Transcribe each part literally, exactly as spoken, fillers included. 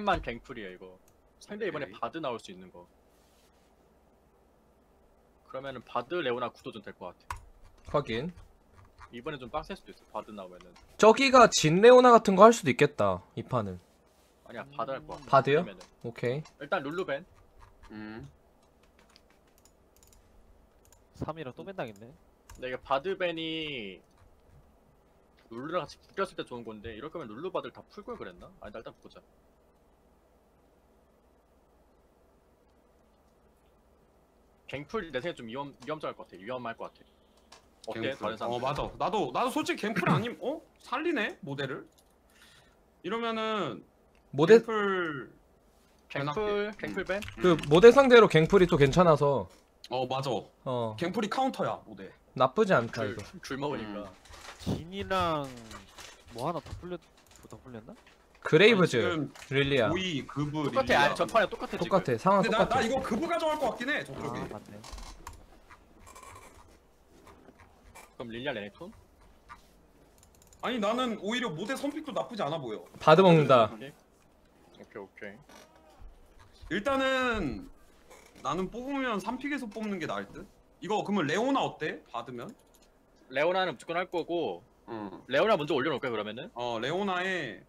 벤만 갱플이야 이거. 상대 이번에 오케이. 바드 나올 수 있는 거. 그러면은 바드 레오나 구도전 될 것 같아. 확인. 이번에 좀 빡셀 수도 있어. 바드 나오면은. 저기가 진레오나 같은 거 할 수도 있겠다. 이 판은. 아니야 바드 할 거야. 바드요? 그러면은. 오케이. 일단 룰루벤. 음. 삼이랑 또 맨당했네. 근데 이게 바드벤이 룰루랑 같이 붙였을 때 좋은 건데 이럴 거면 룰루 바드를 다 풀 걸 그랬나? 아니 나 일단 보자. 갱플 내 생각에 좀 위험 위험할 것 같아. 위험할 것 같아. 어때? 갱플. 다른 사람? 어 맞아. 나도 나도 솔직히 갱플 아님 어 살리네 모델을. 이러면은 모델 갱플 갱플 갱플벤? 그 모델 상대로 갱플이 또 괜찮아서 어 맞아. 어 갱플이 카운터야 모델. 나쁘지 않다 줄, 이거. 줄 먹으니까. 음. 진이랑 뭐 하나 더 풀렸 더 풀렸나? 그레이브즈, 지금 릴리아 오이 그브 똑같아. 릴리아. 아니 전판에 똑같아 지금. 똑같아. 상황 근데 나, 똑같아. 나 이거 그브 가져갈 것 같긴 해 저쪽에. 아 맞네. 그럼 릴리아 레네톤? 아니 나는 오히려 모델 선픽도 나쁘지 않아 보여. 바드 먹는다. 오케이 오케이. 일단은 나는 뽑으면 삼 픽에서 뽑는 게 나을 듯. 이거 그러면 레오나 어때? 받으면? 레오나는 무조건 할 거고 응. 레오나 먼저 올려놓을까 그러면은? 어 레오나에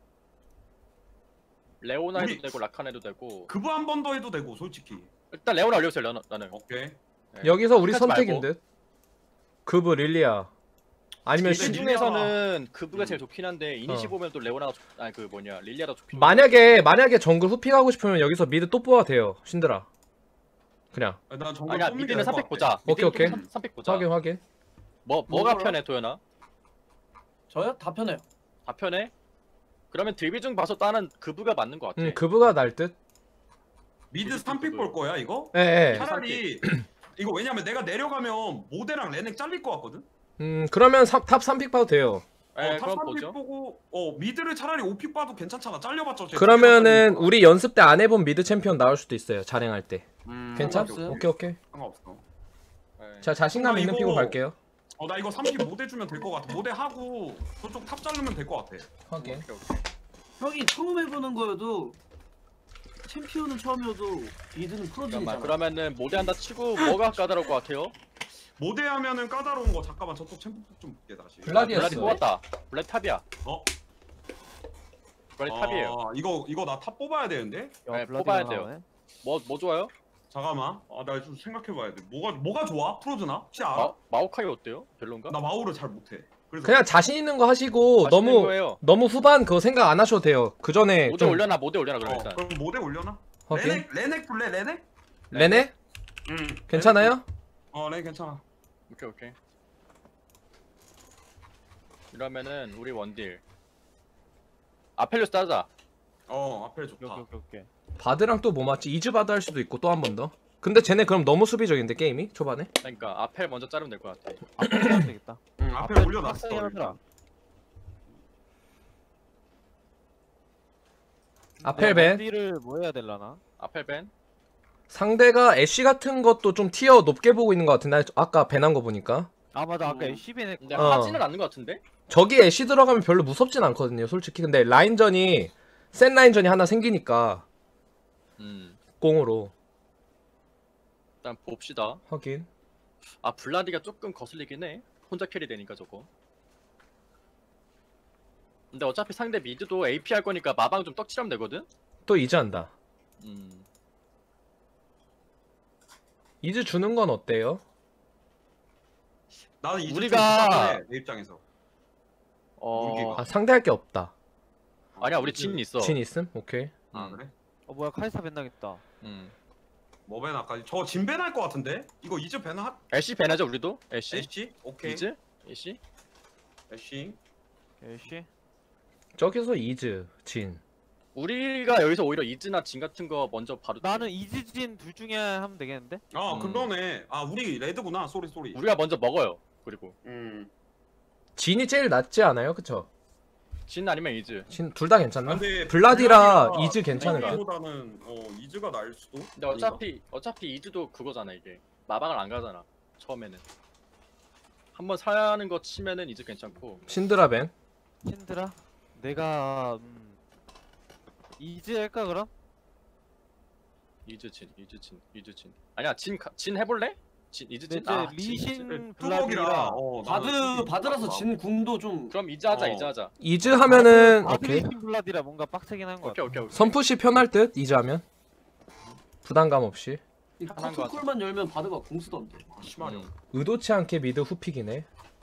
레오나 해도 우리- 되고 라칸 해도 되고 그브 한 번 더 해도 되고 솔직히. 일단 레오나 올려주세요 레오나 나는. 오케이. 네. 여기서 우리 끝까지 선택인 말고. 듯. 그브 릴리아. 아니면 시 시, 중에서는 그브가 음. 제일 좋긴 한데 이니시 어. 보면 또 레오나가 좋... 아니 그 뭐냐 릴리아가 좋긴 만약에 만약에 정글 후픽하고 싶으면 여기서 미드 또 뽑아도 돼요. 신들아. 그냥 아, 난 정글 아니야 뽑는 게 미드는 나을 것 삼 픽 같아. 보자. 오케이, 미드는 오케이. 삼- 삼 픽 보자. 확인 확인. 뭐 뭐가 뭐라? 편해 도연아? 저요? 다 편해요. 다 편해? 그러면 드비 중 봐서 나는 그브가 맞는 것 같아. 음 그브가 날 듯. 미드 삼 픽 볼 거야 이거? 예 예. 차라리 이거 왜냐면 내가 내려가면 모델랑 레넥 잘릴 것 같거든? 음 그러면 삼, 탑 삼 픽 봐도 돼요. 에 어, 탑 그럼 삼 픽 보죠. 보고 어 미드를 차라리 오 픽 봐도 괜찮잖아. 잘려봤자 어차피 그러면은 모델랑 우리 연습 때 안 해본 미드 챔피언 나올 수도 있어요. 자랭할 때. 음, 괜찮? 상관없어요. 오케이 오케이. 상관없어. 에. 자 자신감 나 있는 이거- 픽으로 갈게요. 어 나 이거 삼 픽 모델 주면 될 것 같아. 모델 하고 저쪽 탑 자르면 될 것 같아. 확인. 오케이 오케이. 형이 처음 해보는 거여도 챔피언은 처음이어도 미드는 잠깐만 프로진이잖아. 그러면은 모대한다 치고 뭐가 까다로울 것 같아요? 모델 하면은 까다로운 거 잠깐만 저쪽 챔프 좀 볼게 다시. 블라디였어. 블라디 뽑았다. 블라디 탑이야. 어? 블라디 탑이에요. 아, 이거 이거 나 탑 뽑아야 되는데? 네, 블라디가 뽑아야 돼요. 나오네. 뭐 뭐 좋아요? 잠깐만. 아, 나 좀 생각해봐야 돼. 뭐가 뭐가 좋아? 프로즈나? 혹시 알아? 마 마오카이 어때요? 별론가? 나 마우를 잘 못해. 그래서 그냥 자신 있는 거 하시고 맛있는 너무 거예요. 너무 후반 그거 생각 안 하셔도 돼요. 그 전에 모대 좀 올려놔 모대 올려놔 그럼 어, 일단. 그럼 모델 올려놔? 확인. 레넥 레넥 볼래 레넥? 레네? 응. 괜찮아요? 어 레넥 괜찮아. 오케이 오케이. 이러면은 우리 원딜 아펠리오스 따자. 어 앞에 좋다. 오케이 오케이 오케이. 바드랑 또 뭐 맞지? 이즈 바드 할 수도 있고 또 한 번 더. 근데 쟤네 그럼 너무 수비적인데 게임이 초반에? 그러니까 아펠 먼저 자르면 될 것 같아. 앞에 하면 되겠다. 응 앞에 앞에 올려놨어. 빡세게 하더라. 아펠벤. 어디를 뭐 해야 될라나? 아펠 벤. 상대가 애쉬 같은 것도 좀 티어 높게 보고 있는 것 같은데 아까 벤한 거 보니까 아 맞아 아까 음. 십엔 했고. 근데 어. 하지는 않는 것 같은데? 저기 애쉬 들어가면 별로 무섭진 않거든요 솔직히. 근데 라인전이 센 라인전이 하나 생기니까 음. 공으로 일단 봅시다. 확인. 아 블라디가 조금 거슬리긴 해. 혼자 캐리 되니까 저거. 근데 어차피 상대 미드도 에이피 할 거니까 마방 좀 떡칠하면 되거든? 또 이즈 한다. 음. 이즈 주는 건 어때요? 나는 이 우리가- 내 입장에서. 어. 무기가. 아 상대할 게 없다. 아니야 우리 진 있어. 진 있음? 오케이. 아 음. 그래? 어 뭐야 카이사 벤당했다. 음. 뭐 벤아까지? 저 진 벤할 것 같은데? 이거 이즈 벤 하? 애쉬 벤하자 우리도? 애쉬? 애쉬? 오케이. 이즈? 애쉬? 애쉬. 애쉬. 저기서 이즈 진. 우리가 여기서 오히려 이즈나 진 같은 거 먼저 바로 나는 이즈진 둘 중에 하면 되겠는데? 아 음. 그러네. 아 우리 레드구나. 쏘리 쏘리. 우리가 먼저 먹어요. 그리고 음. 진이 제일 낫지 않아요? 그쵸? 진 아니면 이즈. 진 둘 다 괜찮나? 근데 블라디라 블라디가 이즈 괜찮을 듯. 보다는 어 이즈가 나을 수도. 근데 어차피 어차피 이즈도 그거잖아 이게. 마방을 안 가잖아. 처음에는. 한번 사는 거 치면은 이즈 괜찮고. 신드라 벤. 신드라. 내가 음, 이즈 할까 그럼? 이즈진 이즈진 이즈진. 아니야 진 가- 진 해볼래? 진 이즈진. 네, 아, 이제 진, 리신 이즈진. 뚜벅이라. 블라디라 어, 나는 바드 뚜벅이 바드라서 뚜벅이라. 진 궁도 좀 그럼 이즈 하자 어. 이즈 하자. 이즈 하면은 아, 오케이. 리신 블라디라 뭔가 빡세긴 한 거 오케이 같아. 오케이 오케이. 선푸시 편할 듯 이즈 하면 부담감 없이. 이 편한 거 커튼콜만 열면 바드가 공 쓰던데. 아, 심하려. 음. 의도치 않게 미드 후픽이네.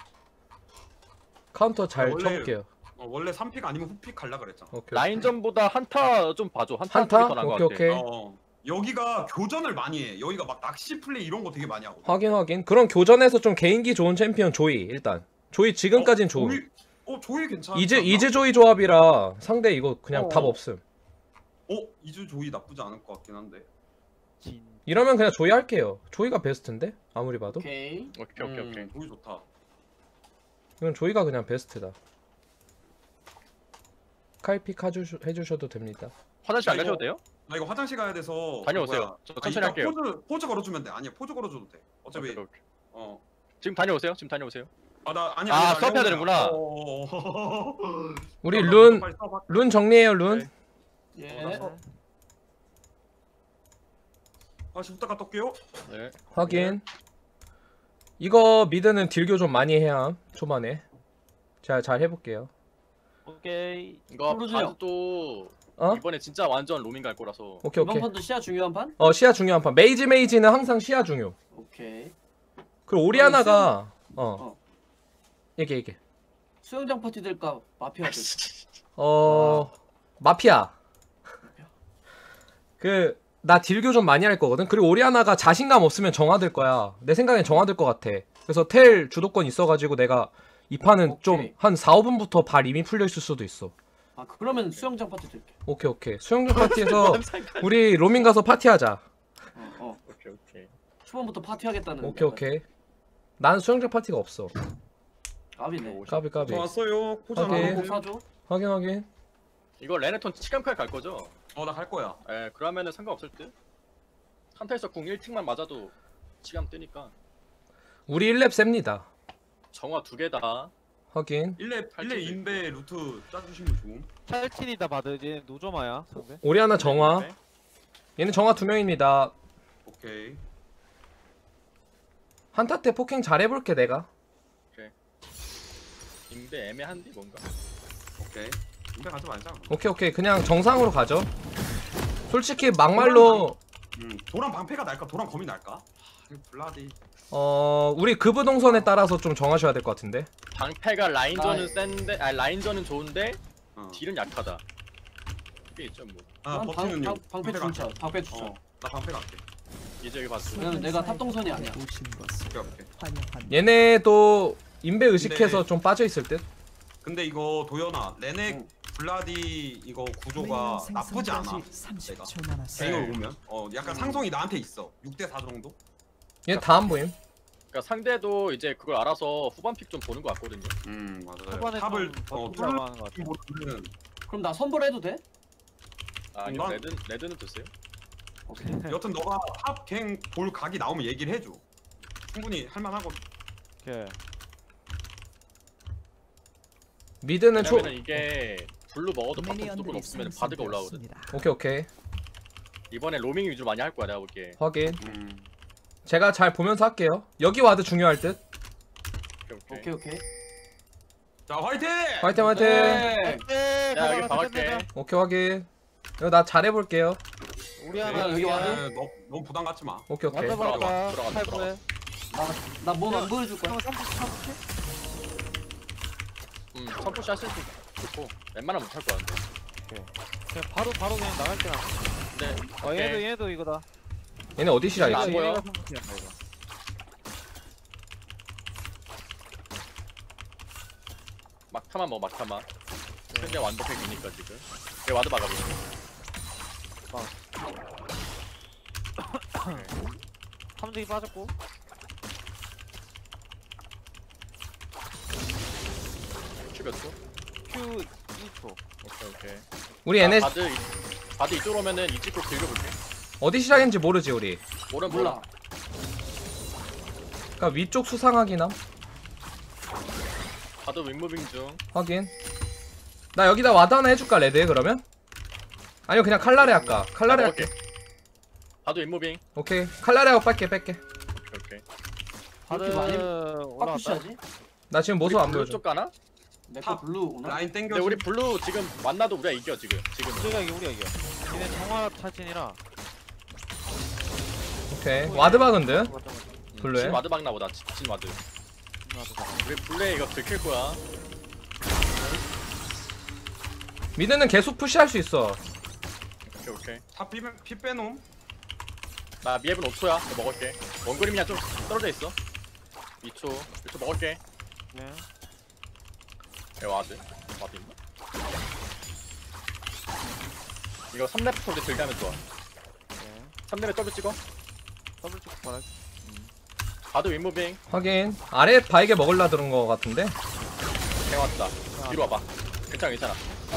카운터 잘 원래- 쳐볼게요. 어, 원래 삼 픽 아니면 후 픽 갈라 그랬잖아. 오케이. 라인전보다 한타 좀 봐줘. 한타 한타? 한타? 더나은 것 오케이, 같아. 오케이. 어, 여기가 교전을 많이 해. 여기가 막 낚시 플레이 이런 거 되게 많이 하고. 확인 확인. 그런 교전에서 좀 개인기 좋은 챔피언 조이 일단. 조이 지금까진 좋음. 조이, 어 조이 괜찮아. 이즈 이즈 조이 조합이라 상대 이거 그냥 어. 답 없음. 어 이즈 조이 나쁘지 않을 것 같긴 한데. 진. 이러면 그냥 조이 할게요. 조이가 베스트인데 아무리 봐도. 오케이. 오케이 오케이 음, 오케이. 조이 좋다. 이건 조이가 그냥 베스트다. 칼픽 해주, 해주셔도 됩니다. 화장실 안 나 이거- 가셔도 돼요? 나 이거 화장실 가야 돼서. 다녀오세요. 뭐야. 저 아, 천천히 이따 할게요. 포즈 포즈 걸어주면 돼. 아니야 포즈 걸어줘도 돼. 어차피 오케이, 오케이. 어. 지금 다녀오세요. 지금 다녀오세요. 아 나 아니 아, 아니, 나 수업해야 레오나야. 되는구나. 어, 어, 어. 우리 나, 나, 룬, 빨리 수업할게. 룬 정리해요 룬. 네. 예. 어, 아 지금 갔다 올게요. 네. 확인. 이거 미드는 딜교 좀 많이 해야 함, 초반에. 자, 잘 해볼게요. 오케이. 이거 풀어주세요. 바드도 어? 이번에 진짜 완전 로밍 갈 거라서. 오케이 이번 오케이. 판도 시야 중요한 판? 어 시야 중요한 판. 메이지 메이지는 항상 시야 중요. 오케이. 그리고 오리아나가 어 어. 얘기 얘기. 수영장 파티 될까 마피아 될까? 어 마피아. 그 나 딜교 좀 많이 할 거거든. 그리고 오리아나가 자신감 없으면 정화될 거야. 내 생각엔 정화될 것 같아. 그래서 텔 주도권 있어가지고 내가 이 판은 오케이. 좀 한 사, 오 분부터 발 이미 풀려 있을 수도 있어. 아 그러면 수영장 파티 될게. 오케이 오케이. 수영장 파티에서 우리 로밍 가서 파티하자. 어, 어. 오케이 오케이. 초반부터 파티 하겠다는. 오케이 오케이. 난 수영장 파티가 없어. 갑이네. 까비 까비. 저 왔어요. 포즈 오케이. 하나 꼭 하고. 사줘. 확인 확인. 이거 레네톤 치감칼 갈 거죠? 어나 갈 거야. 에 그러면은 상관없을 듯. 한타에서 궁 일 틱만 맞아도 치감 뜨니까. 우리 일 렙 셉니다. 정화 두 개 다. 확인. 일 렙 일 렙 팔찌도 인베 루트 짜주시면 좋음. 탈진이다 바드 이제 노조마야 상대. 오리아나 정화. 네. 얘는 정화 두 명입니다. 오케이. 한타 때 포킹 잘 해볼게 내가. 인베 애매한데 뭔가. 오케이. 인베 가지 말자. 오케이 오케이 그냥 정상으로 가죠. 솔직히 막말로 음 도란 방패가 날까? 도란 검이 날까? 하, 블라디. 어 우리 급부 동선에 따라서 좀 정하셔야 될 것 같은데. 방패가 라인전은 아, 센데, 아 라인전은 좋은데 어. 딜은 약하다. 그게 있죠 뭐. 아 난 버티는 방, 용. 방, 방패 추천. 방패 추천. 어. 나 방패 갈게. 이제 여기 봤어. 왜냐면 내가 탑동선이 아니야. 오케이 오케이. 얘네도 인베 의식해서 근데- 좀 빠져 있을 듯. 근데 이거 도연아 레넥 응. 블라디 이거 구조가 나쁘지 않아. 내가 개인으로 보면 어 약간 상성이 나한테 있어. 육 대 사 정도? 얘 다 안 보임. 그러니까 상대도 이제 그걸 알아서 후반 픽 좀 보는 것 같거든요. 음 맞아요. 초반에 탑을 좀 어 버티라고 하는 것 같아. 뚫는 그럼 나 선벌해도 돼? 아, 난- 이거 레드 레드는 드세요? 오케이. 여튼 너가 탑갱볼 각이 나오면 얘기를 해줘. 충분히 할만하고. 오케이. 미드는 초. 왜냐면은 이게 블루 먹어도 바텀 무조건 없으면 바드가 올라오거든. 오케이 오케이 이번에 로밍 위주로 많이 할 거야 내가 볼게. 확인. 음. 제가 잘 보면서 할게요. 여기 와드 중요할 듯. 오케이 오케이. 오케이 오케이. 자 화이팅! 화이팅 화이팅. 네. 네, 야 여기 박을게. 오케이 확인. 이거 나 잘해볼게요. 우리 야, 하나 여기 와드? 네, 너, 너무 부담 갖지 마. 오케이 오케이. 와드 박을까? 들어가, 팔분에. 나나몸안 보여줄 거야. 형 삼십 삼십. 음, 선푸시 하실 수 좋고 웬만하면 못할 거야 근데. 그냥 바로 바로 그냥 나갈게 나. 근데 어 얘도 얘도 이거다. 얘네 어디 안 시작했지? 보여? 얘가 선택이야, 이거. 막타만 먹어 막타만. 현재 완벽하게 미니까 지금. 얘 와드 박아볼게. 삼등이 빠졌고. 큐 몇 초? Q 이 초. 오케이 오케이. 우리 아, 얘네 바드 이- 바드 이쪽으로 오면은 이 찍고 긁어볼게. 어디 시작인지 모르지 우리. 모른 몰라. 몰라. 그러니까 위쪽 수상하기나. 바드 윙무빙 중. 확인. 나 여기다 와드 하나 해줄까 레드 그러면? 아니요 그냥 칼날에 할까? 칼날에 나 할게. 먹을게. 바도 윗무빙. 오케이 칼날에 하고 뺄게 뺄게. 오케이 오케이. 바드 이렇게 많이 올라왔다. 빡푸시하지? 나 지금 모습 안 블루 보여줘. 쪽 가나? 내거 탑. 블루 오나? 라인 근데 땡겨. 우리 블루 지금 만나도 우리가 이겨 지금. 지금. 우리가 이겨 우리가 이겨. 얘네 정화 탈진이라. 오케이 와드 박은데. 맞다, 맞다. 블루에? 진 와드 박나 보다. 진- 진 와드. 우리 블루에 이거 들킬 거야. 미드는 계속 푸시할 수 있어. 오케이 오케이. 탑 피, 피 빼놈. 나 미앱은 오 초야. 이거 먹을게. 원그림이야 좀 떨어져 있어. 이 초. 일 초 먹을게. 네. 야 와드. 와드 있나? 이거 삼 렙부터 우리 들게 하면 좋아. 네. 삼 렙에 더블 찍어. 더블 쪽 봐라. 바드 윗무빙. 확인. 아래 바이게 먹을라 들은 거 같은데. 해왔다. 뒤로 와봐. 괜찮아 괜찮아.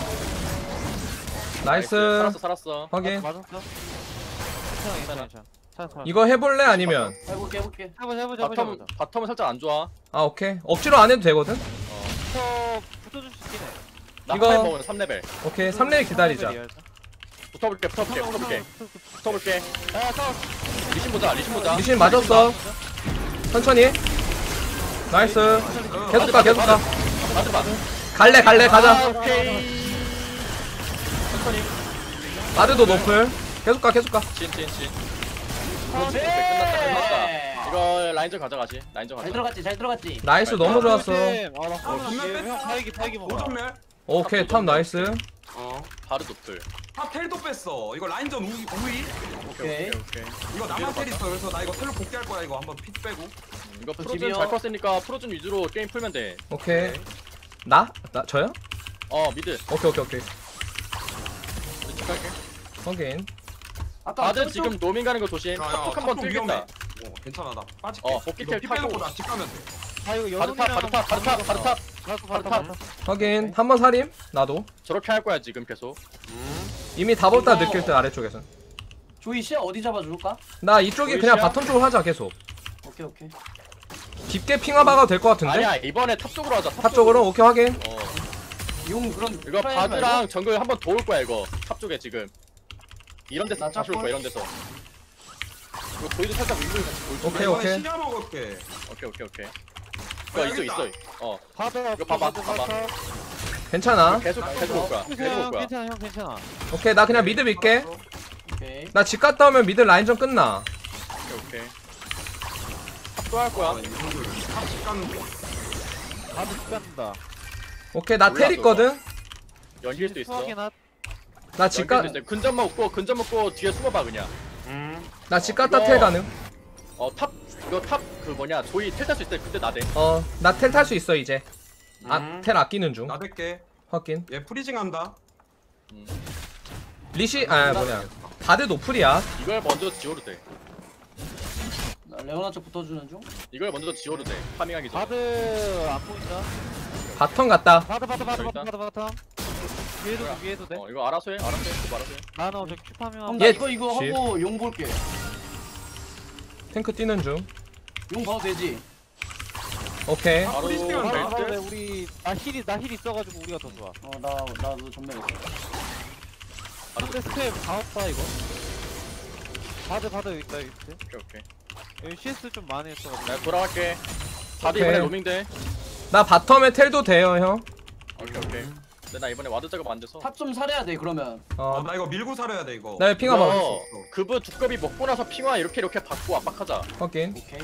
나이스. 살았어 살았어. 확인. 맞았어? 괜찮아 괜찮아 괜찮아. 괜찮아. 이거 해볼래 아니면? 해볼게 해볼게. 해보자 해보자 해보자. 바텀 바텀은 살짝 안 좋아. 아 오케이. 억지로 안 해도 되거든. 어. 붙어 붙어줄 수 있긴 해. 나 이거- 이거 먹으면 삼 레벨. 오케이 삼 레벨 기다리자. 붙어볼게 붙어볼게 붙어볼게 붙어볼게. 야 싸워. 리신 보자 리신 보자. 리신 맞았어. 천천히. 나이스. 계속 가 계속 가. 바드 바드. 갈래 갈래 아, 가자. 오케이. 천천히. 바드도 노플. 계속 가 계속 가. 진진진. 그렇지. 끝났다 끝났다. 이거 라인전 가져가지. 라인전 잘 가져. 들어갔지 잘 들어갔지. 나이스 너무 좋았어. 아나 어, 쏘는 정말 게 형, 다이기 다이기 먹어. 오전멸. 오케이 탑 나이스. 어. 바로 노플. 탑 텔도 뺐어. 이거 라인전 우위. 우위. 오케이. 오케이. 이거 나만 텔 있어. 그래서 나 이거 텔로 복귀할 거야. 이거 한번 피 빼고. 음, 이거 저 프로즌 집이요. 잘 컸으니까 프로즌 위주로 게임 풀면 돼. 오케이. 나? 나 저요? 어 미드. 오케이 오케이 오케이. 미드 갈게. 확인. 아까 바드 저쪽- 지금 노밍 가는 거 조심. 야, 야, 탑쪽 탑 한번 좀 뚫겠다. 위험해. 어, 괜찮아 나 빠질게. 어, 복귀 이거 텔 피 빼놓고 타고. 나집 가면 돼. 아 이거 바드 탑 바드 탑 바드 탑 바드 탑. 바드 바드 탑. 탑. 확인. 한 번 살임. 나도. 저렇게 할 거야 지금 계속. 음. 이미 다 볼다 이거- 느낄 때 아래쪽에선. 조이 시야 어디 잡아줄까? 나 이쪽이 보이시야? 그냥 바텀 쪽으로 하자 계속. 오케이 오케이. 깊게 핑화 박아도 될 것 같은데. 아니야 이번에 탑 쪽으로 하자. 탑 쪽으로 오케이 확인. 어 용 그런 이거 트라이 하지 바드랑 정글 한번 도울 거야 이거 탑 쪽에 지금. 이런 데서 나 다시 올 거야 짝볼? 이런 데서. 이거 도이도 살짝 윗물 같이 보여줘. 오케이, 나 이번에 오케이. 시야 먹을게. 오케이 오케이 오케이. 이거 있어 있어. 어 바드 이거 봐봐, 봐봐. 괜찮아. 계속 계속 올 거야. 계속 올 형 거야. 괜찮아 형 괜찮아. 오케이 나 그냥 미드 밀게. 알았어. 오케이. 나 집 갔다 오면 미드 라인전 끝나. 오케이 오케이. 탑도 할 거야. 아, 이분들 탑집 가는 거. 바드 죽간다. 오케이 나 텔 있거든. 연기일 수도 있어. 수학이나 나 집 가. 연기일 수도 있어. 근접 먹고 근접 먹고 뒤에 숨어봐 그냥. 음. 나 집 갔다 이거- 텔 가능. 어 탑 이거 탑 그 뭐냐 조이 텔 탈 수 있을 때 그때 나대. 어 나 텔 탈 수 있어 이제. 아 음. 텔 아끼는 중. 나댈게. 확인. 얘 프리징 한다. 음. 리시 아 뭐냐. 바드 노플이야. 이걸 먼저 지워도 돼. 나 레오나 쪽 붙어주는 중. 이걸 먼저 지워도 돼. 파밍하기 전에. 바드 안 보인다. 바텀 갔다. 바드 바드 바드 저기 바드 바드 바드. 위에도 돼, 위에도 돼. 어 이거 알아서 해. 알아서 해. 그거 알아서 해. 나는 어제 큐파밍 그럼 하면 나 얘- 이거 이거 집. 하고 용 볼게. 탱크 뛰는 중. 용 봐도 되지. 오케이. 아, 바로 프리징 한다. 바로 바로 돼. 벨트. 우리 나 힐이 나 힐 있어가지고 우리가 더 좋아. 어 나 나도 전멸했어. 상대 스텝 다 없다 이거. 바드 바드 여기 있다 여기 있대. 오케이 오케이. 여기 씨에스 좀 많이 했어가지고. 내가 돌아갈게. 바드 오케이. 이번에 로밍 돼. 나 바텀에 텔도 돼요 형. 오케이 오케이. 근데 나 이번에 와드 작업 안 돼서. 탑 좀 살해야 돼 그러면. 어, 어. 나 이거 밀고 살아야 돼 이거. 나 핑화 봐. 이거 그브 두꺼비 먹고 나서 핑화 이렇게 이렇게 받고 압박하자. 확인. 오케이.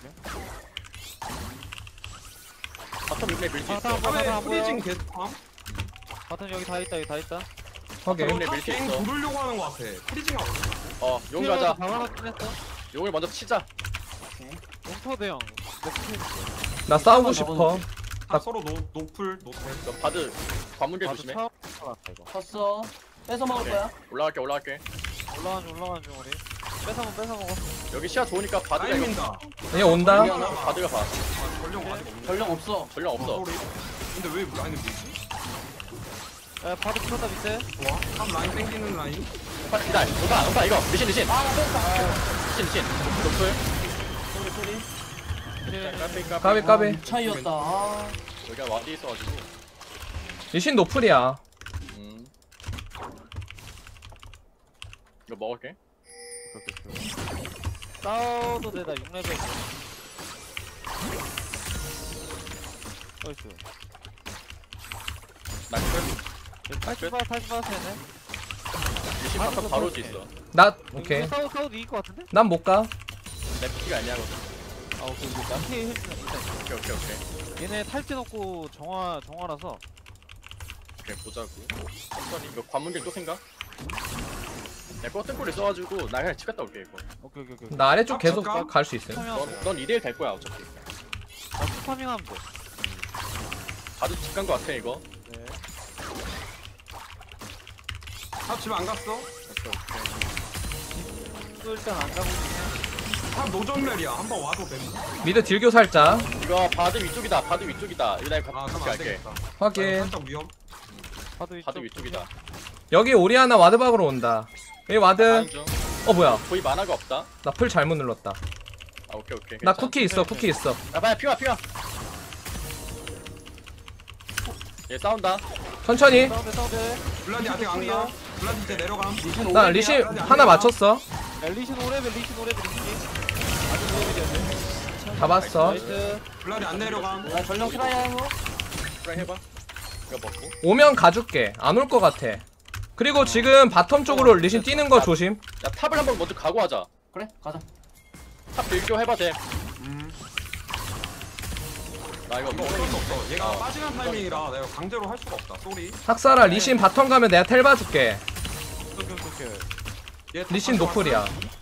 바텀 이번에 밀수 있어. 바텀 바텀 탑에 안 보여. 프리징 개스팜. 바텀 여기 다 있다 여기 다 있다. 확인. 바텀 탑 밀수 갱 있어. 부르려고 하는 거 같아. 프리징 하고. 어 용 가자. 방어놨긴 했어. 용을 먼저 치자. 용터대 형. 나 싸우고 한번 싶어. 탑 서로 노 노플 노텔. 너 바드 관문길 바드 조심해. 차 올라갔다 이거. 컸어. 뺏어 먹을 오케이. 거야. 올라갈게 올라갈게. 올라간 중 올라간 중 우리. 뺏어 먹어 뺏어 먹어. 여기 시야 좋으니까 바드가 라인 이거 민다. 얘 온다. 이거 바드가 봐. 아, 전령 아직 없네. 전령 없어. 전령 없어. 어, 소리. 근데 왜 라인을 밀지? 야 바드 붙었다 밑에. 좋아. 탑 라인 땡기는 라인. 빨리 기다려. 온다 온다 이거. 리신 리신. 아나 뺐어. 리신 리신. 노플. 소리 소리. 까비 까비. 까비 까비. 아, 차이였다. 아. 여기가 와드 있어가지고. 리신 노플이야. 음. 이거 먹을게. 오케이, 오케이, 오케이. 싸워도 돼, 나 육 레벨. 나이스. 나이스. 팔십 바, 팔십 바 세네. 리신 바텀 바로 올 있어. 나 오케이. 이거 싸워, 싸워도 이길 것 같은데? 난 못 가. 내 피가 아니야. 아, 오케이, 오케이. 나 피해 힐주는 일단. 오케이 오케이 오케이. 얘네 탈진 없고 정화, 정화라서. 오케이 보자고. 천천히. 이거 관문길 또 생각? 내거 뜬골이 써가지고 나 그냥 집 갔다 올게 이거. 오케이, 오케이, 오케이. 나 아래쪽 아, 계속 잠깐. 갈 수 있음. 넌, 넌 이 대 일 될 거야 어차피. 나 스파밍 하면 돼. 아주 집 간 거 같아 이거. 네. 탑 집 안 갔어? 오케이 오케이. 또 일단 안 가고 있네. 탑 노전멸이야. 한번 와도 돼. 미드 딜교 살짝. 이거 바드 위쪽이다. 바드 위쪽이다. 이거 나 이거 아 같이 그럼 안 갈게. 되겠다. 확인. 살짝 위험. 바드 위쪽. 바드 위쪽이다. 여기 오리아나 와드박으로 온다. 여기 와드. 가는 중. 어 뭐야? 거의 만화가 없다. 나 풀 잘못 눌렀다. 아 오케이 오케이. 나 괜찮아. 쿠키 있어. 쿠키 있어. 야 빨리 피와 피와. 얘 싸운다. 천천히. 싸우대, 싸우대. 블라디 아직 안 가. 블라디 이제 내려감. 리신 나 오레벨이야. 리신 하나 맞췄어. 야, 리신 오레벨, 리신 오레벨, 리신. 아직 오레벨이었네. 잡았어. 나이스. 블라디 안 내려감. 나 전령 트라이하고. 트라이 해봐. 이거 먹고. 오면 가줄게. 안 올 것 같아. 그리고 지금 바텀 쪽으로 리신 뛰는 거 조심. 야 탑을 한번 먼저 가고 하자. 그래 가자. 탑 빌교 해봐 돼. 음. 나 이거 이거 어쩔 수 없어. 얘가 어. 빠지는 타이밍이라 내가 강제로 할 수가 없다. 쏘리. 학살아 리신 바텀 가면 내가 텔 봐줄게. 오케이, 오케이, 오케이. 얘 탑 리신 가져왔어. 노플이야.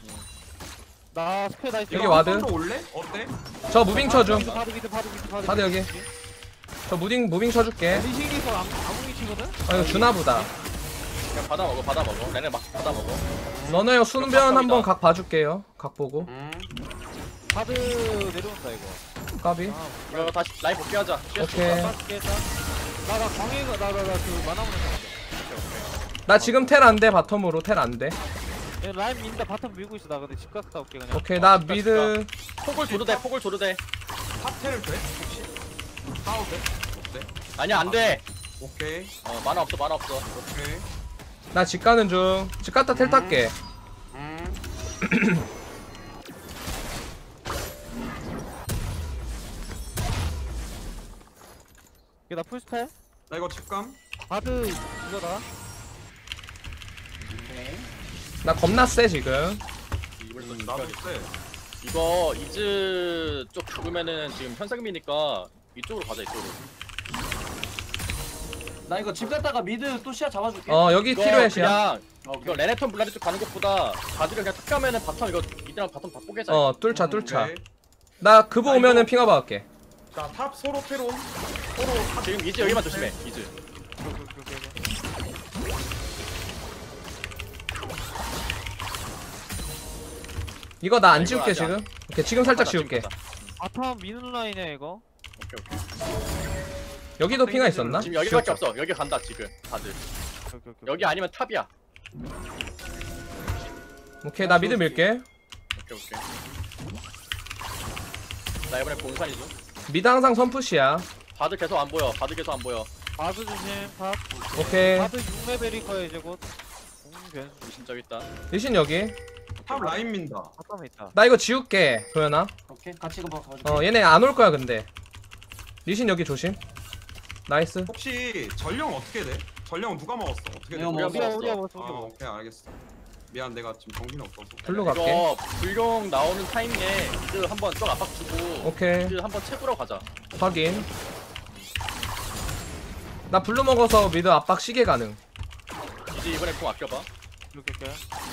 나 스페 나이스. 여기 이거 와드. 한 번더 올래? 어때? 저 무빙 쳐줌. 바드 미드, 바드 미드, 바드 바드 미드. 여기. 저 무빙 무빙 쳐줄게. 리신이서 아무리 치거든? 아 이거 주나보다. 그냥 받아 먹어 받아 먹어. 내내 막 받아 먹어. 너네 형 수면 한번 각 봐줄게요. 각 보고. 음. 바드 내려온다 이거. 까비. 아, 이거 다시 라인 복귀하자. 오케이. 빠질게 일단. 나나 광해가 나나나 그 만화문에 나 지금 텔 안 돼. 바텀으로 텔 안 돼. 얘 라인 민다 바텀 밀고 있어. 나 근데 집 갔다 올게 그냥. 오케이 나 진짜, 미드. 폭을 줘도 돼. 폭을 줘도 돼. 탑텔 돼? 혹시? 싸워도 돼? 어때? 아니야 안 돼. 오케이. 어 만화 없어 만화 없어. 오케이. 나 집 가는 중. 집 갔다 텔 탈게. 음. 얘나 풀스타일? 나 이거 집감. 바드 이거다. 오케이. 나 겁나 세 지금. 이걸 또 음, 죽여야 나도 돼. 쎄. 이거 이즈 쪽 죽으면은 지금 현상미니까 이쪽으로 가자 이쪽으로. 나 이거 집 갔다가 미드 또 시야 잡아줄게. 어 여기 이거 티로엣이야. 그냥 어, 오케이. 이거 레네톤 블라디 쪽 가는 것보다 바드를 그냥 탁 가면은 바텀 이거 이들랑 바텀 다 뽀개자. 어 뚫자 뚫자. 오케이. 나 그거 아, 오면은 이거- 핑화 박을게. 자, 탑 소로 테론. 서로 지금 이즈 여기만 조심해. 이즈. 이거 나 안 이거 지울게 아니야. 지금. 오케이 지금 살짝 지울게. 바텀 미는 라인이야 이거. 오케이 오케이. 여기도 핑화 있었나? 지금 여기밖에 지웠죠? 없어. 여기 간다 지금 다들. 오케이, 오케이, 오케이. 여기 아니면 탑이야. 오케이 나 미드 밀게. 오케이 오케이. 나 이번에 공산이죠. 미드 항상 선푸시야. 바드 계속 안 보여. 바드 계속 안 보여. 바드 조심. 바 오케이. 바드 육 레벨일 거야 이제 곧. 공 변수. 진짜 여기 있다. 리신 여기. 탑 라인 민다. 바텀에 있다. 나 이거 지울게 도현아. 오케이 같이 이거 봐줄게. 어 얘네 안 올 거야 근데. 리신 여기 조심. 나이스. 혹시 전령 어떻게 돼? 전령 누가 먹었어? 어떻게 돼? 내가 우리가 먹었어. 우리가 먹었어. 우리가 먹었어. 아, 우리가 먹었어. 오케이 알겠어. 미안 내가 지금 정신이 없어서. 블루 갈게. 이거 불용 나오는 타이밍에 이즈 한번 쪽 압박 주고 오케이 이즈 한번 채구러 가자. 확인. 나 블루 먹어서 미드 압박 시계 가능. 이즈 이번에 공 아껴봐. 이렇게 이렇게.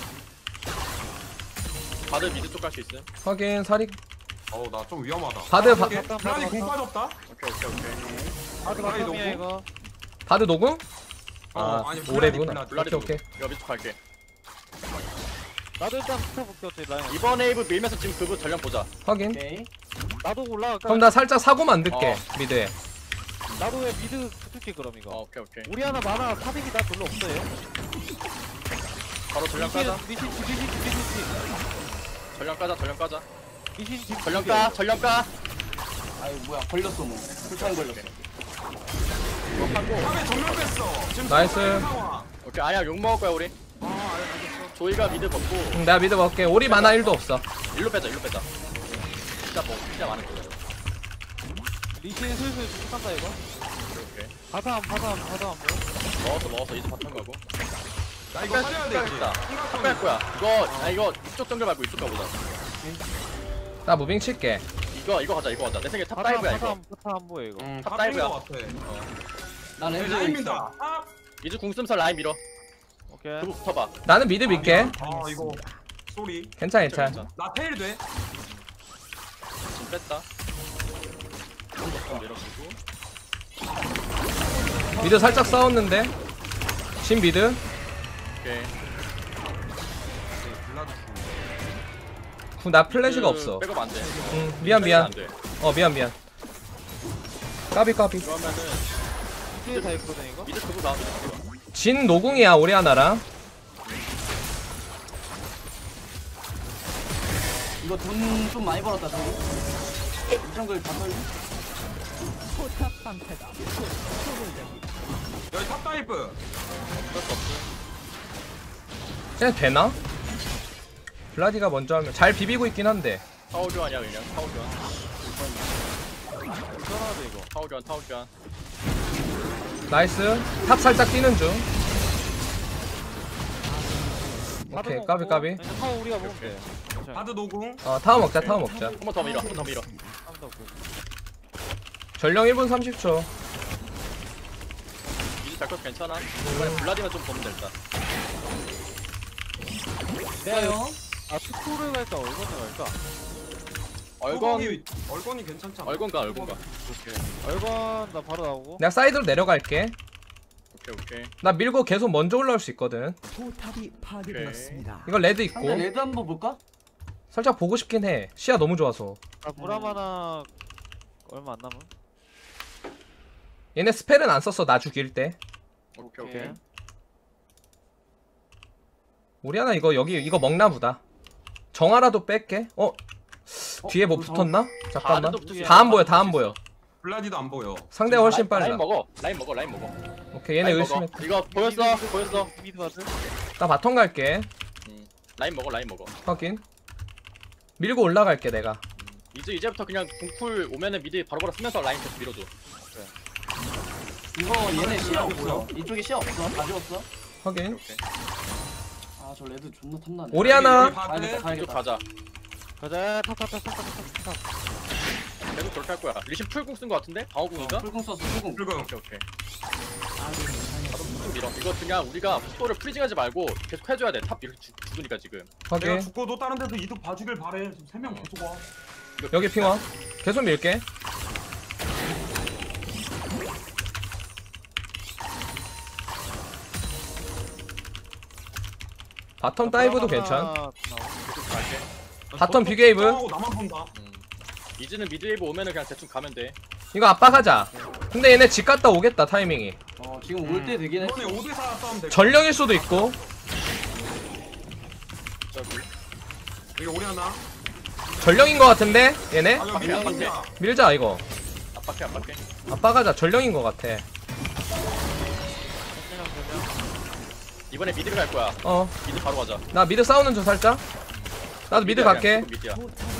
바드 미드 쪽 갈 수 있음. 확인 사리. 어우 나 좀 위험하다. 바드 바, 이게 블라디 공 빠졌다? 오케이 오케이 오케이. 바드 블라디 바텀이야 놓고? 이거. 바드 녹음? 어, 아 아니, 블라디, 오래구나. 블라디. 블라디 오케이 오케이. 이거 밑쪽 갈게. 나도 일단 붙어볼게 어차피 라인. 이번 웨이브 밀면서 지금 그거 전령 보자. 확인. 오케이. 나도 올라갈까? 그럼 나 살짝 사고 만들게 어. 미드에. 나도 왜 미드 붙을게 그럼 이거. 어 오케이 오케이. 우리 하나 많아. 사백이 나 별로 없어요. 바로 전령 까자. 리신 집 리신 집 리신 집. 전령 까자 전령 까자. 리신 집. 전령 까 전령 까. 아유 뭐야 걸렸어 뭐. 풀타임 걸렸어. 이거 하고. 탑에 정면 뺐어. 지금 나이스. 탑에 상황. 오케이 아야 욕 먹을 거야 우리. 아 알- 알겠어. 조이가 미드 먹고 응, 내가 미드 먹을게. 오리 만화 일도 없어. 일로 빼자 일로 빼자. 진짜 뭐 진짜 많은 거예요. 리신 슬슬 죽간다 이거. 오케이. 바탕 바탕 바탕 안 보여? 먹었어 먹었어 이제 바탕 가고. 나 이거 살려야 되지. 할 거야. 이거 아 이거 이쪽 정글 말고 이쪽 가보자. 나 무빙 칠게. 이거 이거 가자 이거 가자. 내 생각에 탑 바탕 다이브야 이거. 바탕 바탕 안 보여 이거. 응, 탑 탑 다이브야. 것 같아. 나 네, 렌즈 라인입니다. 있어. 아, 이제 궁슴살 라인 밀어. 오케이. 그거 붙어봐. 나는 미드 밀게. 아, 이거 쏘리. 괜찮아 괜찮아. 나 테일 돼. 지금 뺐다. 좀 밀어주고. 미드 살짝 싸웠는데. 진 미드. 오케이. 블라드 구, 나 플래시가 그 없어. 백업 안 돼. 응, 미안 미안. 안 돼. 어 미안 미안. 까비 까비. 그러면은 뒤에 다 있거든 이거. 미드 그거 나 미드 그거. 진 노궁이야 우리 하나랑. 이거 돈 좀 많이 벌었다 저기. 이 정글 다 털리? 여기 탑 다이브. 어쩔 수 없어. 그냥 되나? 블라디가 먼저 하면 잘 비비고 있긴 한데. 타워 교환이야 그냥 타워 교환. 불편하다 이거. 타워 교환 타워 교환. 나이스. 탑 살짝 뛰는 중. 바드 오케이 먹고, 까비 까비. 이제 타워 우리가 먹으면 돼. 괜찮아. 바드 노궁. 어 타워 먹자 타워 먹자. 한 번 더 밀어 한 번 더 밀어. 한번 더 보고. 전령 일 분 삼십 초. 미드 잘 컷 괜찮아. 이번에 블라디만 좀 보면 될다. 내가요. 아 투코를 갈까 얼건을 갈까? 얼건 얼건이 얼건이 괜찮잖아. 얼건가 얼건가. 얼건 나 바로 나오고. 내가 사이드로 내려갈게. 오케이 오케이. 나 밀고 계속 먼저 올라올 수 있거든. 포탑이 파괴되었습니다. 이거 레드 있고. 상대 레드 한번 볼까? 살짝 보고 싶긴 해. 시야 너무 좋아서. 나 무람 하나 얼마 안 남은. 얘네 스펠은 안 썼어 나 죽일 때. 오케이 오케이. 우리 하나 이거 여기 이거 먹나 보다. 정하라도 뺄게. 어? 뒤에 뭐 이거 정- 붙었나? 잠깐만. 바드도 붙을 수 다 안 있어. 보여 다 안 보여. 블라디도 안 보여. 상대가 훨씬 라인- 빨라. 라인 먹어 라인 먹어 라인 먹어. 오케이 얘네 라인 의심해. 먹어. 이거 보였어 보였어. 미드 바드. 나 바텀 갈게. 음, 라인 먹어 라인 먹어. 확인. 밀고 올라갈게 내가. 이제 이제부터 그냥 궁풀 오면은 미드 바로바로 쓰면서 라인 계속 밀어줘. 이거 얘네 시야 없어. 이쪽에 시야 없어. 다 지웠어. 확인. 오케이. 아 저 레드 존나 탐나네. 오리 하나. 여기 바드. 가야겠다 이쪽 가야겠다. 가자. 가자 탑탑탑탑탑탑. 계속 저렇게 할 거야. 리신 풀궁 쓴 거 같은데? 방어궁인가? 풀궁 썼어 풀궁. 불금. 오케이 오케이. 나도 좀 밀어. 이거 그냥 우리가 속도를 프리징하지 말고 계속 해줘야 돼. 탑 이렇게 죽- 죽으니까 지금. 내가 확인. 죽고도 다른 데서 이득 봐주길 바래. 지금 세 명 계속 와. 이거 여기 핑화. 계속 밀게. 바텀 다이브도 괜찮. 계속 갈게. 바텀 빅웨이브. 하고 나만 본다. 음. 이즈는 미드웨이브 오면은 그냥 대충 가면 돼. 이거 압박하자. 근데 얘네 집 갔다 오겠다 타이밍이. 어 지금 올 때 되긴 했어. 이번에 오 대 사 싸움 될. 전령일 수도 있고. 저기. 이게 오리 하나. 전령인 것 같은데 얘네. 아, 여기 앞에, 앞에. 밀리야. 밀자 이거. 압박해 압박해. 압박하자. 전령인 것 같아. 이번에 미드를 갈 거야. 어. 미드 바로 가자. 나 미드 싸우는 중 살짝. 나도 미드 미드야, 갈게. 그냥 미드야.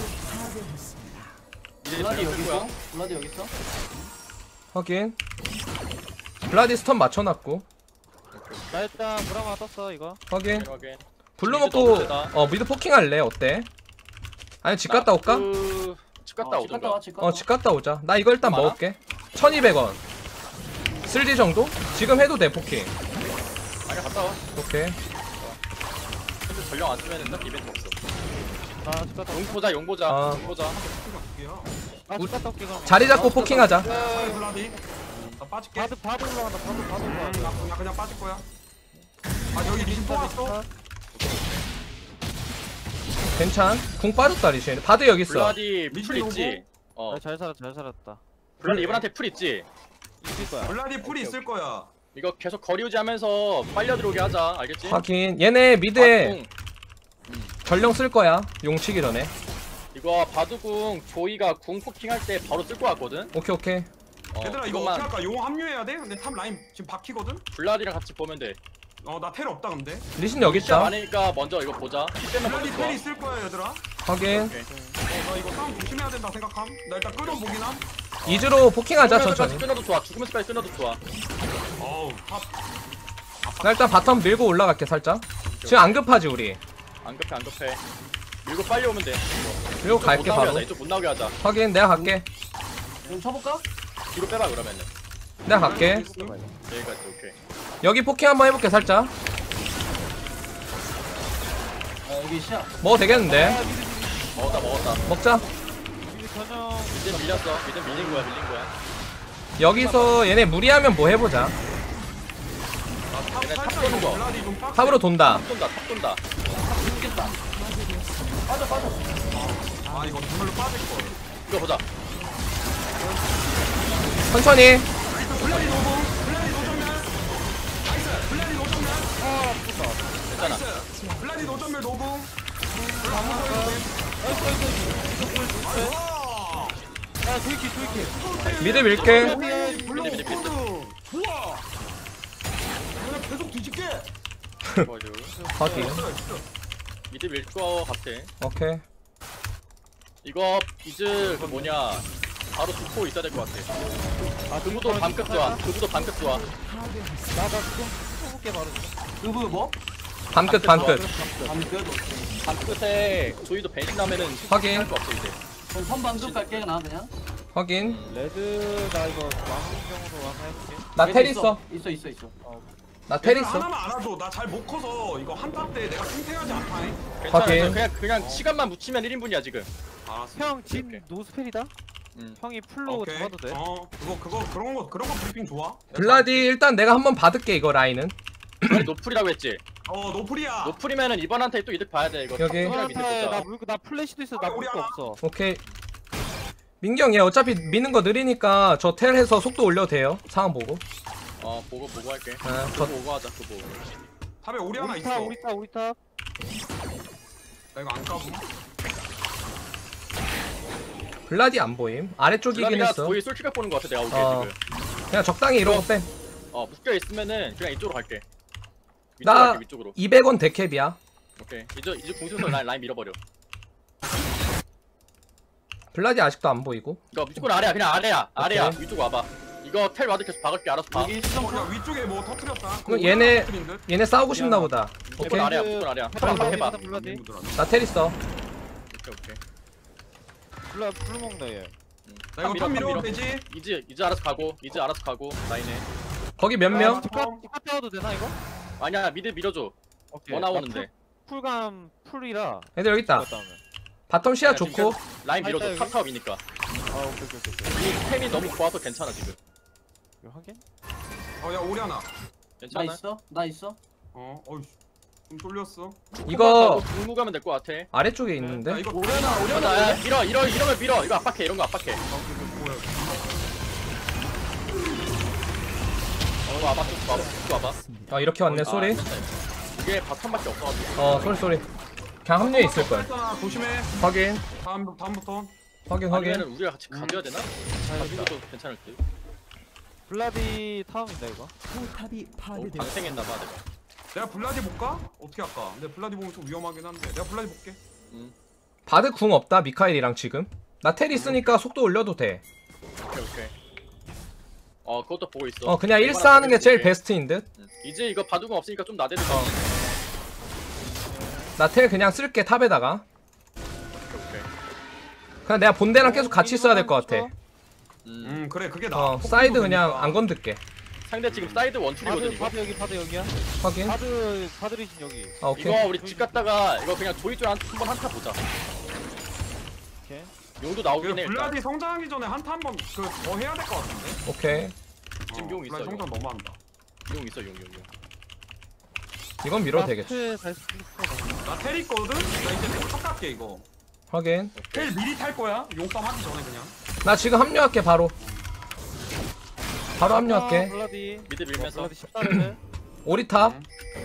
미드 블라디 여기 쓸 있어. 거야. 블라디 여기 있어. 확인. 블라디 스턴 맞춰놨고. 나 일단 무람 하나 떴어 이거. 확인. 확인, 확인. 블루 미드 먹고 너무 세다. 어 미드 포킹할래 어때? 아니 집 갔다 올까? 그... 집 갔다 어, 집 갔다 오던가. 와. 집 갔다 어 집 갔다 오자. 나 이거 일단 많아? 먹을게. 천이백 원. 쓸디 정도? 지금 해도 돼 포킹. 아니 갔다 와. 오케이. 근데 전령 안 쓰면은 딱 이벤트 없어. 아집 갔다. 용 보자 용 보자. 아. 용 보자. 아집 갔다 올게 그럼. 자리 잡고 포킹하자. 사이 블라디. 나 빠질게. 바드 바드 올라간다. 바드 바드 음, 올라간다. 나 그냥 그냥 빠질 거야. 아 여기 리신 또 왔어. 괜찮. 궁 빠졌다 리신. 바드 여기 있어. 블라디 풀 미친 있지? 어. 아, 잘 살았 잘 살았다. 블라디 이번한테 풀 있지? 이길 거야. 블라디 풀이 오케이, 있을 거야. 이거 계속 거리 유지하면서 빨려 들어오게 하자. 알겠지? 확인. 얘네 미드에 바둑. 전령 쓸 거야. 용 치기 전에. 이거 바두궁 조이가 궁 포킹할 때 바로 쓸 것 같거든? 오케이 오케이. 어, 얘들아 이거 이것만 어떻게 할까? 용 합류해야 돼? 근데 탑 라인 지금 박히거든? 블라디랑 같이 보면 돼. 어 나 텔 없다 근데. 리신 여기 시야 있다. 많으니까 먼저 이거 보자. 피 빼면 블라디 먼저 좋아. 텔 있을 거야 얘들아. 확인. 오케이. 어, 나 이거 싸움 조심해야 된다 생각함. 나 일단 끊어보긴 함. 이즈로 포킹하자 죽으면서까지 천천히. 끊어도 좋아. 죽으면서까지 끊어도 좋아. 어우 탑. 나 일단 바텀 밀고 올라갈게 살짝. 지금 안 급하지 우리. 안 급해 안 급해. 밀고 빨리 오면 돼. 밀고 이쪽 갈게 못 나오게 바로. 하자. 이쪽 못 나오게 하자. 확인. 내가 갈게. 좀 쳐볼까? 뒤로 빼봐 그러면은. 내가 갈게. 여기까지 오케이. 여기 포킹 한번 해볼게 살짝. 아 여기 시야. 먹어도 되겠는데. 먹었다 먹었다. 먹자. 미드 전형. 미드 밀렸어. 미드 밀린 거야 밀린 거야. 여기서 얘네 무리하면 뭐 해보자. 나탑 얘네 탑 살짝 도는 이거 거. 블라디 좀 빡세. 탑으로 돈다. 탑 돈다 탑 돈다. 죽겠다. 빠져 빠져. 아 이거 눈물로 빠질 거. 이거 보자. 천천히. 블라디 노공. 블라디 노정면. 나이스. 블라디 노정면. 괜찮아. 나이스. 블라디 노정면 노공. 야 조이키 조이키. 미드 밀게. 블루 미드, 미드, 미드. 좋아. 그냥 계속 뒤집게. 뭐죠? 확인. 미드 밀거 같아. 오케이. 이거 이즈 그 뭐냐 바로 죽고 있어야 될 것 같아. 아 그부도 반급 좋아. 그부도 반급 좋아. 나나 지금 쳐볼게 바로. 그거 뭐? 반끝 반끝. 방금 반끝에 조이도 벤신 나면은 확인. 할거 없어 이제. 그럼 선방금 갈게 나 그냥. 확인. 레드 나 이거 망원경으로 하나 해볼게. 나 여기 텔 있어. 있어 있어 있어. 나 텔 얘들아, 있어. 하나만 알아줘. 나 잘 못 커서 이거 한타 때 내가 탱탱하지 않다잉. 괜찮아. 확인. 그냥 그냥 시간만 묻히면 일 인분이야 지금. 알았어. 형 오케이. 진 노스펠이다. 음. 형이 풀로 오케이. 잡아도 돼. 어 그거 그거 그런 거 그런 거 브리핑 좋아. 블라디 일단 내가 한번 받을게 이거 라인은. 이번에 노플이라고 했지. 어 노플이야. 노플이면은 이번한테 또 이득 봐야 돼 이거. 여기. 탑이랑 미드 나 보자. 물고 나 플래시도 있어. 나 우리 물거 하나. 없어. 오케이. 민경 얘 어차피 미는 거 느리니까 저 텔 해서 속도 올려도 돼요. 상황 보고. 어 보고 보고 할게. 아, 저 보고 오고 하자 그거. 탑에 오리 하나 우리 있어. 탑 우리 탑 우리 탑. 나 이거 안 까부. 블라디 안 보임. 아래쪽이긴 블라디가 했어. 거의 솔킬각 보는 거 같아 내가 오기에 어. 지금. 그냥 적당히 이러고 뺨. 어 묶여 있으면은 그냥 이쪽으로 갈게. 위쪽으로 나 갈게, 위쪽으로. 이백 원 데캡이야. 오케이. 이제 이제 공수선 라인 라인 밀어버려. 블라디 아직도 안 보이고. 이거 무조건 아래야 그냥 아래야 아래야 오케이. 위쪽 와봐. 이거 텔 와드 계속 박을게 알아서 봐. 여기 수정 어, 야 위쪽에 뭐 터뜨렸다. 그럼 얘네- 터뜨린 듯? 얘네 싸우고 싶나 보다. 무조건 오케이. 아래야 무조건 아래야. 해봐 해봐 해봐. 블라디. 나 텔 있어. 오케이 오케이. 블라 블루 먹나 얘. 나 이거 밀어, 탑 탑 밀어도 밀어. 되지? 이제 이제 알아서 가고 이제 알아서 가고 라인에. 거기 몇 명? 집값 집값 태워도 되나 이거? 아니야 미드 밀어줘. 오케이. 뭐 나오는데. 나 풀, 풀감 풀이라. 애들 여기 있다. 갔다 오면. 바텀 시야 야, 지금 좋고. 라인 밀어줘. 여기? 탑탑이니까. 아 오케이 오케이 오케이. 이 템이 너무 좋아서 괜찮아 지금. 이거 확인? 어야 오리 하나. 나 괜찮아. 있어 나 있어. 어 어이 좀 쫄렸어. 이거 공무 가면 될 것 같아. 아래쪽에 야 있는데. 이거 오리 하나 오리 하나. 맞아. 야, 밀어 이러 이러면 밀어. 이거 압박해. 이런 거 압박해. 뭐야? 어 와봐 또 와봐 또 와봐. 아 이렇게 왔네 쏘리. 이게 바텀밖에 없어가지고. 어 쏘리 쏘리. 그냥 합류해 있을 걸. 했잖아. 조심해. 확인. 다음 다음부터. 확인 아니면 확인. 우리가 같이 가져야 되나? 가져도 괜찮을 듯. 블라디 타움인다 이거. 포탑이 너무 파괴되었습니다. 방생했나봐 내가. 내가 블라디 볼까? 어떻게 할까? 근데 블라디 보면 좀 위험하긴 한데. 내가 블라디 볼게. 바드 궁 없다 미카엘이랑 지금. 나 텔 있으니까 속도 올려도 돼. 오케이 오케이. 어 그것도 보고 있어. 어 그냥 일사 하는 게 제일 베스트인 듯. 응. 이제 이거 바둑은 없으니까 좀 나대도 돼. 나 텔 그냥 쓸게 탑에다가. 오케이. 그냥 내가 본대랑 계속 같이 있어야 될 것 같아. 음. 음 그래 그게 나. 어 사이드 그냥 안 건들게. 상대 지금 사이드 원툴이거든 바드 이거. 바드 여기 바드 여기야. 확인. 바드 바드 리신 여기. 아 오케이. 이거 우리 집 갔다가 이거 그냥 조이 쪽 한번 한타 보자. 오케이. 용도 그 나오긴 해 일단. 블라디 성장하기 전에 한타 한번 그 더 해야 될 것 같은데. 오케이. 지금 어, 용 있어, 블라디 성장 용. 너무 한다. 용 있어 용 용 용. 이건 밀어도 되겠지. 라스트 다시 클릭해. 나 텔 있거든. 나 이제 탑 갈게 이거. 확인. 텔 미리 탈 거야. 용싸움 하기 전에 그냥. 나 지금 합류할게 바로. 바로 아, 합류할게. 블라디. 미드 밀면서. 블라디 십사 레벨. 오리탑.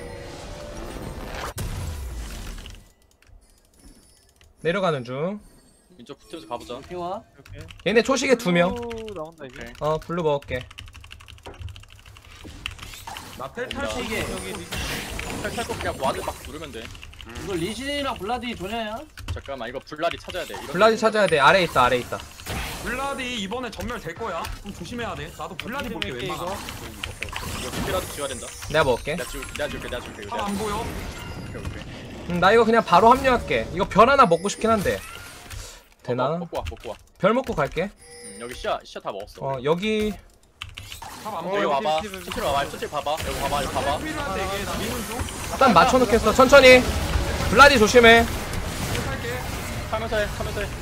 내려가는 중. 왼쪽 붙여서 가보자. 핑화. 오케이. 얘네 초식에 두 명. 블루 나온다 이제. 오케이. 어 블루 먹을게. 나텔 탈수 이게 탈탈 거 그냥 와드 막 누르면 돼. 이거 리신이랑 블라디 조냐야? 잠깐만 이거 블라디 찾아야 돼. 이런 블라디 거 찾아야 돼. 아래에 있다. 아래에 있다. 블라디 이번에 전멸 될 거야. 좀 조심해야 돼. 나도 블라디 볼게 이렇게 웬만하. 이거 두개라도 지워야 된다. 내가 먹을게. 내가 지울 내가 줄게 내가 줄게. 내가 탑안 보여? 줄게. 오케이. 음, 나 이거 그냥 바로 합류할게. 이거 별 하나 먹고 싶긴 한데. 되나? 어, 먹고 와 먹고 와. 별 먹고 갈게. 음, 여기 시야 시야 다 먹었어. 어 여기 탑안 여기 보여. 와봐. 집, 집, 집. 천천히 와봐. 천천히 봐봐. 여기 봐봐. 여기 봐봐. 필요한데 이게 나 미는 중. 일단 맞춰놓겠어. 천천히. 블라디 조심해. 탈게. 하면서 해. 하면서 해.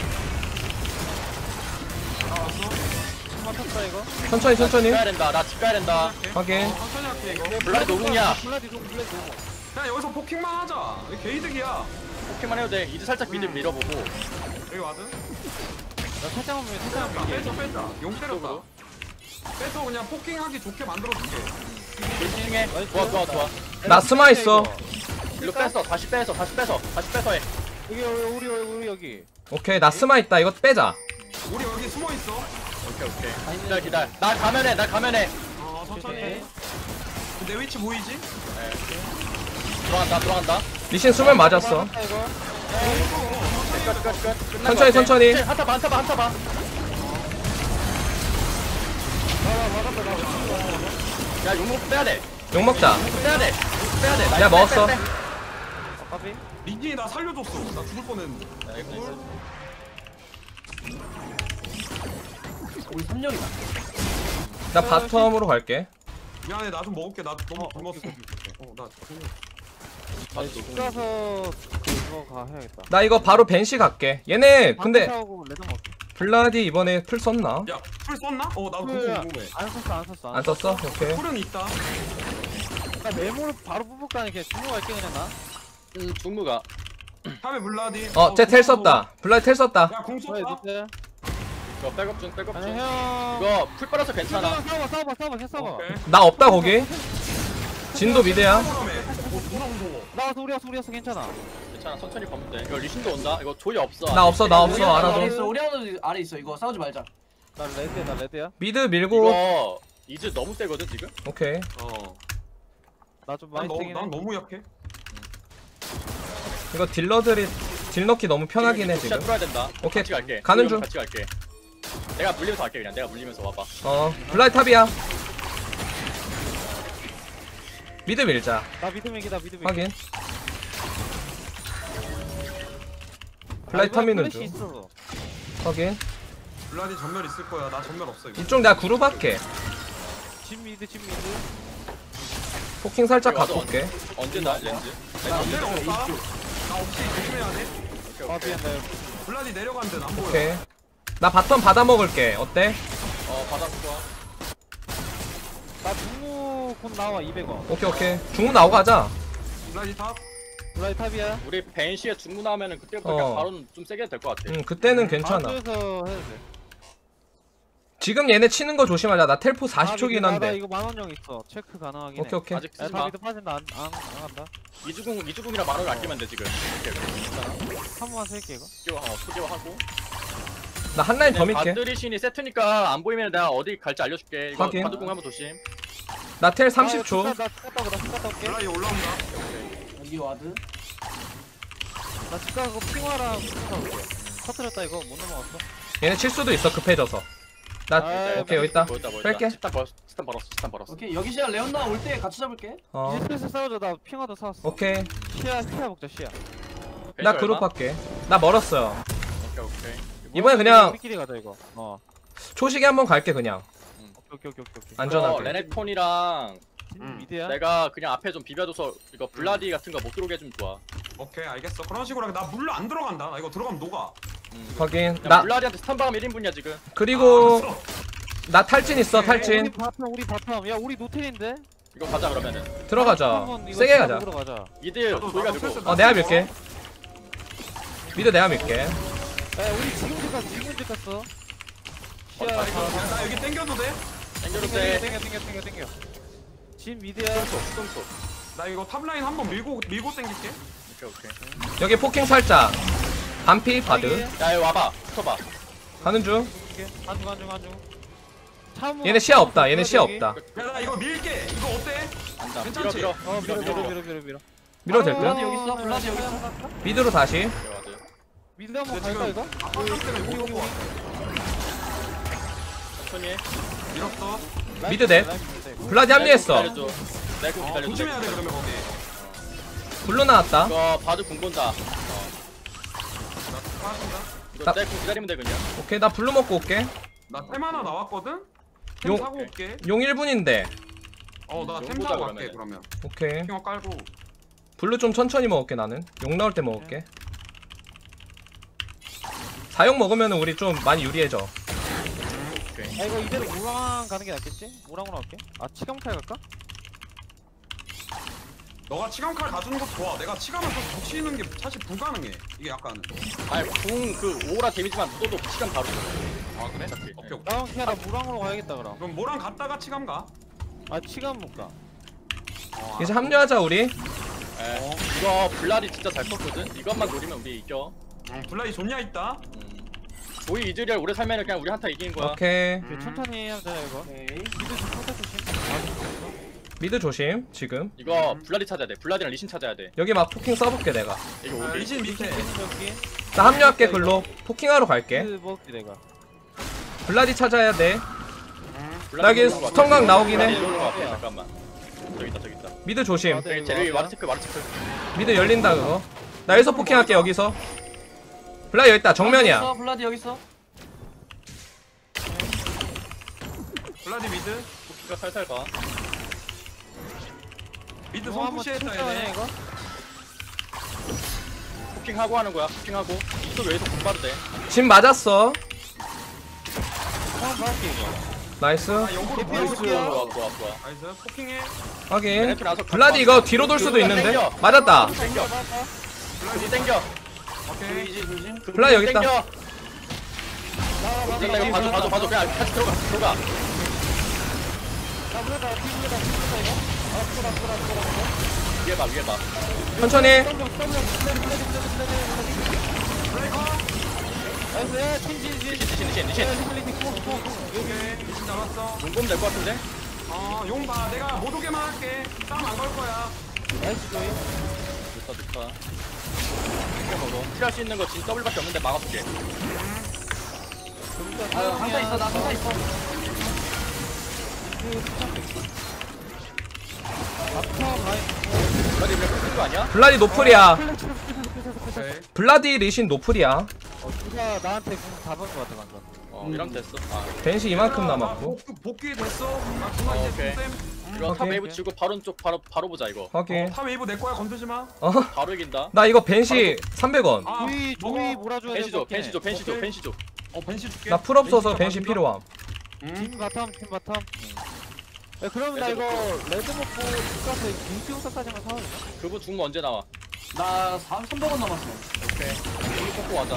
맞췄다 이거. 천천히 천천히. 집 가야 된다. 나 집 가야 된다. 확인. 어, 천천히 할게 이거. 블라디 노궁이야. 블라디 동 블라디 동. 그냥 여기서 포킹만 하자. 이거 게이득이야. 포켓만 해도 돼. 이제 살짝 미드 밀어보고. 여기 와드. 나 살짝만 보면 살짝만 뺐다 밀게. 뺐다 뺐다. 용 때렸다. 빼서 그냥 포킹하기 좋게 만들어줄게. 조심해. 좋아 좋아 좋아. 나 스마 있어. 일로 뺐어. 다시 빼서 다시 빼서 다시 빼서 해. 여기 우리 우리 우리 여기. 오케이 나 스마 있다. 이거 빼자. 우리 여기 숨어 있어. 오케이 오케이. 기다려 기다려. 나 가면 해. 나 가면 해. 어 천천히. 오케이. 내 위치 보이지? 네. 들어간다 들어간다. 리신 수면 맞았어. 맞췄다, 이거. 끝, 끝, 끝. 끝난 천천히, 것 같아. 천천히. 오케이, 한타 봐, 한타 봐, 한타 봐. 야, 용목 빼야 돼. 욕 먹자. 빼야 돼. 빼야 돼. 야, 먹었어. 빼, 빼, 까비. 린진이 나 살려줬어. 나 죽을 뻔했는데. 빼. 야, 이거 우리 삼 령이다. 나 바텀으로 갈게. 미안해 나 좀 먹을게. 나 너무 어, 굶었어. 오케이, 어나 아니 집 가서 그거 가 해야겠다. 나 이거 바로 벤시 갈게. 얘네 근데 하고 레드 먹게. 블라디 이번에 풀 썼나? 야풀 썼나? 어 나도 그거 풀. 궁금해. 안 썼어 안 썼어. 안 썼어? 오케이. 풀은 있다. 나 메모를 바로 뽑을까 아니 그냥 주문 갈게 그냥 나. 음, 중무가. 탑에 블라디. 어, 쟤 텔 썼다. 블라디 텔 썼다. 야궁 왜 썼다. 밑에? 이거 백업 중, 백업 아니 중. 형. 이거 풀 빨아서 괜찮아. 싸워봐 싸워봐 싸워봐 계속 싸워봐. 오케이. 나 없다 거기. 진도 미드야. 그러면 어 누나 무서워. 나와서 우리 와서 우리 와서 괜찮아. 괜찮아, 천천히 가면 돼. 이거 리신도 온다. 이거 조이 없어. 나 없어 나 없어 우리 하나 알아도. 아래 있어. 우리 하나 아래 있어. 이거 싸우지 말자. 나 레드야 나 레드야. 미드 밀고. 이거 이즈 너무 세거든 지금. 오케이. 어. 나 좀 난 많이 너무 세긴 해. 난 너무 약해. 이거 딜러들이 딜 넣기 너무 편하긴 해 진짜 지금. 뚫어야 된다. 오케이. 같이 갈게. 가는 우리 중. 같이 갈게. 내가 물리면서 갈게 그냥. 내가 물리면서 와봐. 어 블라디 탑이야. 미드 밀자. 나 믿음이기다 믿음이. 확인. 블라디 탑 미는 중. 있어. 확인. 블라디 전멸 있을 거야. 나 전멸 없어 이거. 이쪽 내가 그룹 할게. 집 미드 집 미드. 포킹 살짝 여기 와서 갖고 올게. 언제 나 렌즈? 나 내려 없다. 나 없이 조심해야 돼. 오케이 아 오케이. 미안 나. 블라디 내려간대 안 보여. 오케이. 나 바텀 받아 먹을게. 어때? 어 바닥 좋아. 나 중무 곧 나와 이백 원. 오케이 오케이. 중무 나오고 가자. 블라디 탑. 블라이 탑이야. 우리 벤시에 중무 나오면은 그때부터 어. 그냥 바로 좀 세게 될 것 같아. 응 그때는 괜찮아. 안쪽에서 해도 돼. 지금 얘네 치는 거 조심하자. 나 텔포 사십 초긴 나, 나 한데. 이거 만원령 있어. 체크 가능하긴 해. 오케이 오케이. 아직 야, 쓰지 마. 탑이도 빠진다. 안, 안, 안 간다. 이주궁 이주궁이랑 만원을 아끼면 돼 지금. 오케이 오케이. 괜찮아. 한 번만 쓸게 이거. 수기화 어 수기화하고. 나 한 라인 더 밀게. 바드리신이 세트니까 안 보이면 내가 어디 갈지 알려줄게. 이거 확인. 바드궁 한번 조심. 나 텔 삼십 초. 나 죽었다고 나 죽었다 올게. 블라디 올라온다. 여기 와드. 나 집가고 핑화랑 붙여서 올게. 터뜨렸다 이거 못 넘어갔어. 얘네 칠 수도 있어 급해져서. 나 아, 오케이 여기 있다. 보였다 보였다. 뺄게. 스탄 벌었어. 스탄 벌었어. 스탄 벌었어. 오케이 여기 시야 레온나 올 때 같이 잡을게. 어 이제 슬슬 싸우자. 나 핑화도 사왔어. 오케이. 시야 시야 먹자 시야. 나 벤시 그룹 얼마? 할게. 나 멀었어요. 오케이 오케이. 이번에 그냥 우리끼리 가자 이거. 어. 초식에 한번 갈게 그냥. 오케이 오케이 오케이 오케이. 안전하게. 어, 레넥톤이랑 음. 미드야. 내가 그냥 앞에 좀 비벼줘서 이거 블라디 같은 거 못 들어오게 해주면 좋아. 오케이 알겠어. 그런 식으로 할게. 나 물로 안 들어간다. 나 이거 들어가면 녹아. 음. 확인. 나 나 블라디한테 스탄 박으면 일 인분이야 지금. 그리고 아, 알았어. 나 탈진 있어 우리 탈진. 바텀 우리 바텀. 야 우리 노텔인데. 이거 가자 그러면은. 들어가자. 한번 이거 세게 시야 가자. 먹으러 가자. 이들 나도- 조이가 나도 들고. 슬슬 어 내가 밀게. 미드 내가 밀게. 야 우리 지금 집 갔어 지금 집 갔어. 시야. 어, 야, 나 여기 땡겨도 돼? 땡겨도 땡겨 돼. 땡겨 땡겨 땡겨 땡겨. 집 미드야. 똥소. 나 이거 탑라인 한번 밀고 밀고 땡길게. 오케이 오케이. 여기 포킹 살짝. 반피 바드. 야 여기 와봐. 붙어봐. 가는 중. 안중 안중 안중. 참우. 얘네 시야 없다. 얘네 시야 없다. 야 나 이거 밀게. 이거 어때? 간다. 밀어 괜찮지? 밀어. 어 밀어 밀어 밀어 밀어 밀어. 밀어도 될 블라디 듯? 여기 있어. 블라디 여기 있어. 미드로 다시. 그래, 맞아. 미드 한번 근데 갈까 지금 이거? 아빠 때문에 못 오고 와. 천천히 해. 밀었어. 미드 넷. 블라디 합류했어. 기다려줘. 내가 좀 어, 기다려줘. 조심해야 돼 그러면 거기. 블루 나왔다. 이거 바드 궁 본다. 어. 나 빠진다. 이거 나- 내가 궁 기다리면 돼 그냥. 오케이 나 블루 먹고 올게. 나템 하나 나왔거든. 템 용- 사고 올게. 용 일 분인데. 어나 용 템 보자, 사고 갈게 그러면은. 그러면. 오케이. 핑어 깔고. 블루 좀 천천히 먹을게 나는. 용 나올 때 먹을게. 사용 먹으면 우리 좀 많이 유리해져. 아 이거 이대로 우랑 가는 게 낫겠지? 우랑으로 갈게. 아 치감칼 갈까? 너가 치감칼 가주는 것도 좋아. 내가 치감을 좀 붙이는 게 사실 불가능해. 이게 약간. 아니 궁그 오라 데미지만 묻어도 시간 바로. 아 그래? 어차피. 오케이 오케이. 나 그냥 나 우랑으로 가야겠다 그럼. 그럼 뭐랑 갔다가 치감 가. 아 치감 못 가. 어, 이제 합류하자 우리. 에. 이거 블라디 진짜 잘 컸거든. 이것만 노리면 우리 이겨. 음, 블라디 좋냐 있다. 음. 조이 이즈리얼 오래 살면 그냥 우리 한타 이기는 거야. 오케이. 오케이, 천천히 하면 돼 이거. 오케이. 미드 좀 컨택 조심. 미드 조심 지금. 이거 블라디 찾아야 돼. 블라디랑 리신 찾아야 돼. 여기 막 포킹 써볼게 내가. 이거 아, 오디. 리신 밑에. 여기. 나 합류할게 글로. 포킹하러 갈게. 미드 먹기 내가. 블라디 찾아야 돼. 음. 나 여기 스턴각 나오긴 해. 잠깐만. 저기 있다 저기 있다. 미드 조심. 저기 제리 와르체크 와르체크. 미드 열린다 그거. 나 여기서 포킹할게 여기서. 블라디 여기 있다 정면이야. 있어, 블라디 여기 있어. 블라디 미드. 쿠키가 살살 가. 미드 어, 한번 손푸시했다 칠까요, 얘네. 이거? 쿠킹하고 하는 거야. 쿠킹하고. 또 여기서 공 봐도 돼. 진 맞았어. 한번 봐볼게 이거. 나이스. 아 영구로 개피야, 보여줄게. 개피야. 좋아 좋아 좋아. 나이스. 포킹해. 확인. 블라디 이거 뒤로 돌 수도 있는데. 맞았다. 땡겨. 블라디 땡겨. 오케이. 조이지 조심. 블라디 여기 있다. 땡겨. 일단 이거 봐줘 봐줘 봐줘. 그냥 같이 들어가 들어가. 나 물려다 뒤물려다 뒤물려다 이거. 아 들어가 들어가 들어가. 위에 봐 위에 봐. 천천히. 덤벼 덤벼 블레드 블레드 블레드 블레드 블레드. 나이스 야 천진 진. 리신 리신 리신 리신. 오케이. 리신 잡았어. 용검 될것 같은데? 어, 용 봐. 내가 못 오게만 할게. 싸움 안 걸 거야. 나이스 조이. 좋다 좋다. 땡겨 먹어. 킬할 수 있는 거 진 더블밖에 없는데 막아줄게. 아, 상자 있어. 나 상자 있어. 아파 가이. 블라디 그냥 풀거 아니야? 블라디 노플이야. 오케이. 블라디 리신 노플이야. 어 누가 나한테 궁 잡은 거 같아 방금. 어 이러면 됐어. 아 벤시 이만큼 나 남았고. 복- 복귀 됐어. 나 중간 어, 이제 오케이. 쌤. 이거 탑 오케이. 웨이브 치고 바로 쪽 바로 바로 보자 이거. 확인. 탑 웨이브 내 거야. 건들지 마. 어? 바로 이긴다. 나 이거 벤시 삼백 원. 아, 조이 먹어. 조이 몰아줘야 벤시 줘 될 벤시 줘 것 벤시 줘 오케이. 벤시 줘. 어, 벤시 줄게. 나 풀 없어서 벤시가 벤시 맞는다? 필요함. 응. 팀 바텀 팀 바텀. 야 그럼 나 레드 이거 먹고. 레드 먹고 집 가서 빙수용사까지만 사면 되나? 그거 죽으면 언제 나와? 나 삼백 원 남았어. 오케이. 이거 뽑고 와자.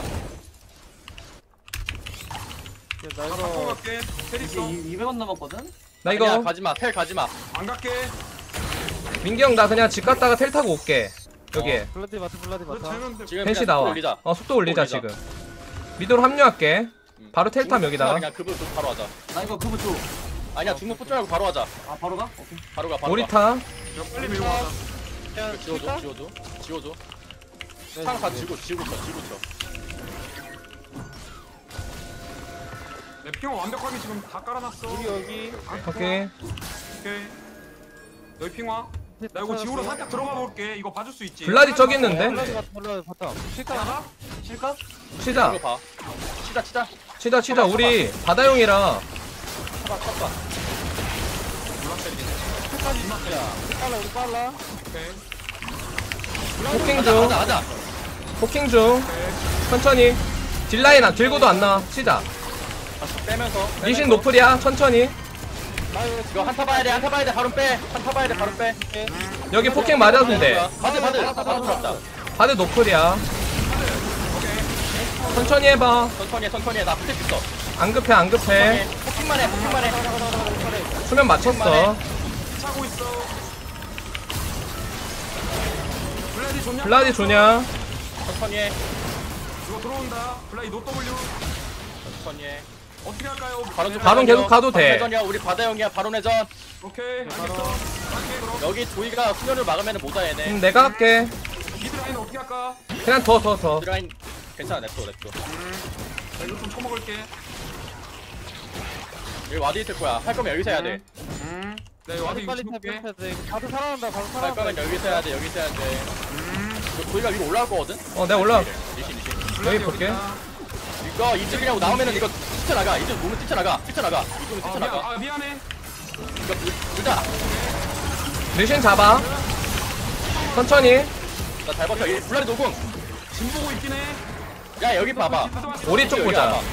야, 나 나 이거 바꿔 갈게. 텔 이게 있어. 이백 원 남았거든. 나 아니야, 이거 가지마 텔 가지마. 안 갈게. 민기 형 나 그냥 집 갔다가 텔 타고 올게. 여기에. 블라디 바텀 블라디 그거 바텀. 되는데. 지금 벤시 그냥 나와. 속도 올리자. 어 속도 올리자 올리자. 지금. 미드로 합류할게. 음. 바로 텔 탐 중국 여기다가. 그냥 그거 그거 바로 하자. 나 이거 그거 줘. 아니야 중국 붙지 말고 바로 하자. 아 바로 가? 오케이. 바로 가 바로 가. 오리타. 이거 빨리 밀고 가자. 야 이거 지워줘 지워줘 지워줘. 창 다 지고 지고 쳐 지고 쳐. 내 핑어 완벽하게 지금 다 깔아놨어. 우리 여기 오케이. 오케이. 여기 핑화. 나 이거 지우러 살짝 들어가 볼게. 이거 봐줄 수 있지. 블라디 저기 있는데? 블라디 바텀 블라디 바텀. 실까 하나? 실까? 치자. 이거 봐. 치자 치자. 치자 치자. 우리 바다용이라. 쳐봐 쳐봐. 실까지 있어. 빨라 우리 빨라. 오케이. 포킹 하자 중. 하자 하자. 포킹 중. 천천히. 딜라인 안 들고도 안 나와. 치자. 다시 빼면서. 리신 빼면서. 노플이야. 천천히. 나 이거 이거 한타 봐야 돼 한타 봐야 돼 바로 빼. 한타 봐야 돼 바로 빼. 여기 포킹 맞아도 돼. 바드 바드 바드 들었다. 바드 노플이야. 천천히 해봐. 천천히 해 천천히 해. 나 붙을 수 있어. 안 급해 안 급해. 천천히 해. 포킹만 해 포킹만 해. 수면 맞췄어. 차고 있어. 블라디 좋냐? 블라디 좋냐? 천천히 해. 이거 들어온다. 블라디 노 W. 천천히 해. 어떻게 할까요? 바론 좀 바론 계속 가도 돼. 회전이야. 우리 바다형이야. 바론 회전. 오케이 알겠어. 갈게 그럼. 여기 조이가 수면을 막으면 못와 얘네. 음, 내가 할게. 미드 라인 어떻게 할까? 그냥 더 더 더. 드라인 괜찮아. 냅둬 냅둬. 나 이거 좀 쳐먹을게. 여기 와드 있을 거야. 할 거면 여기서 해야 돼. 음. 네 와드 빨리 이거 빨리 쳐볼게. 탭 돼. 바드 살아난다. 바드 할 살아난다. 거면 여기서 해야 돼. 여기서 해야 돼. 음. 이거 조이가 위로 올라올 거거든. 어, 내가 올라. 리신 리신. 여기 볼게. 이거 이쪽 그냥 나오면은 이거 뛰쳐나가. 이쪽 몸을 뛰쳐나가. 뛰쳐나가. 이쪽은 아, 미안, 뛰쳐나가. 아 미안해. 이거 둘다. 리신 잡아. 천천히. 나잘 버텨. 이 블라디 노공. 진 보고 있긴 해. 야 여기 봐봐. 우리 쪽 여기 보자. 와봐.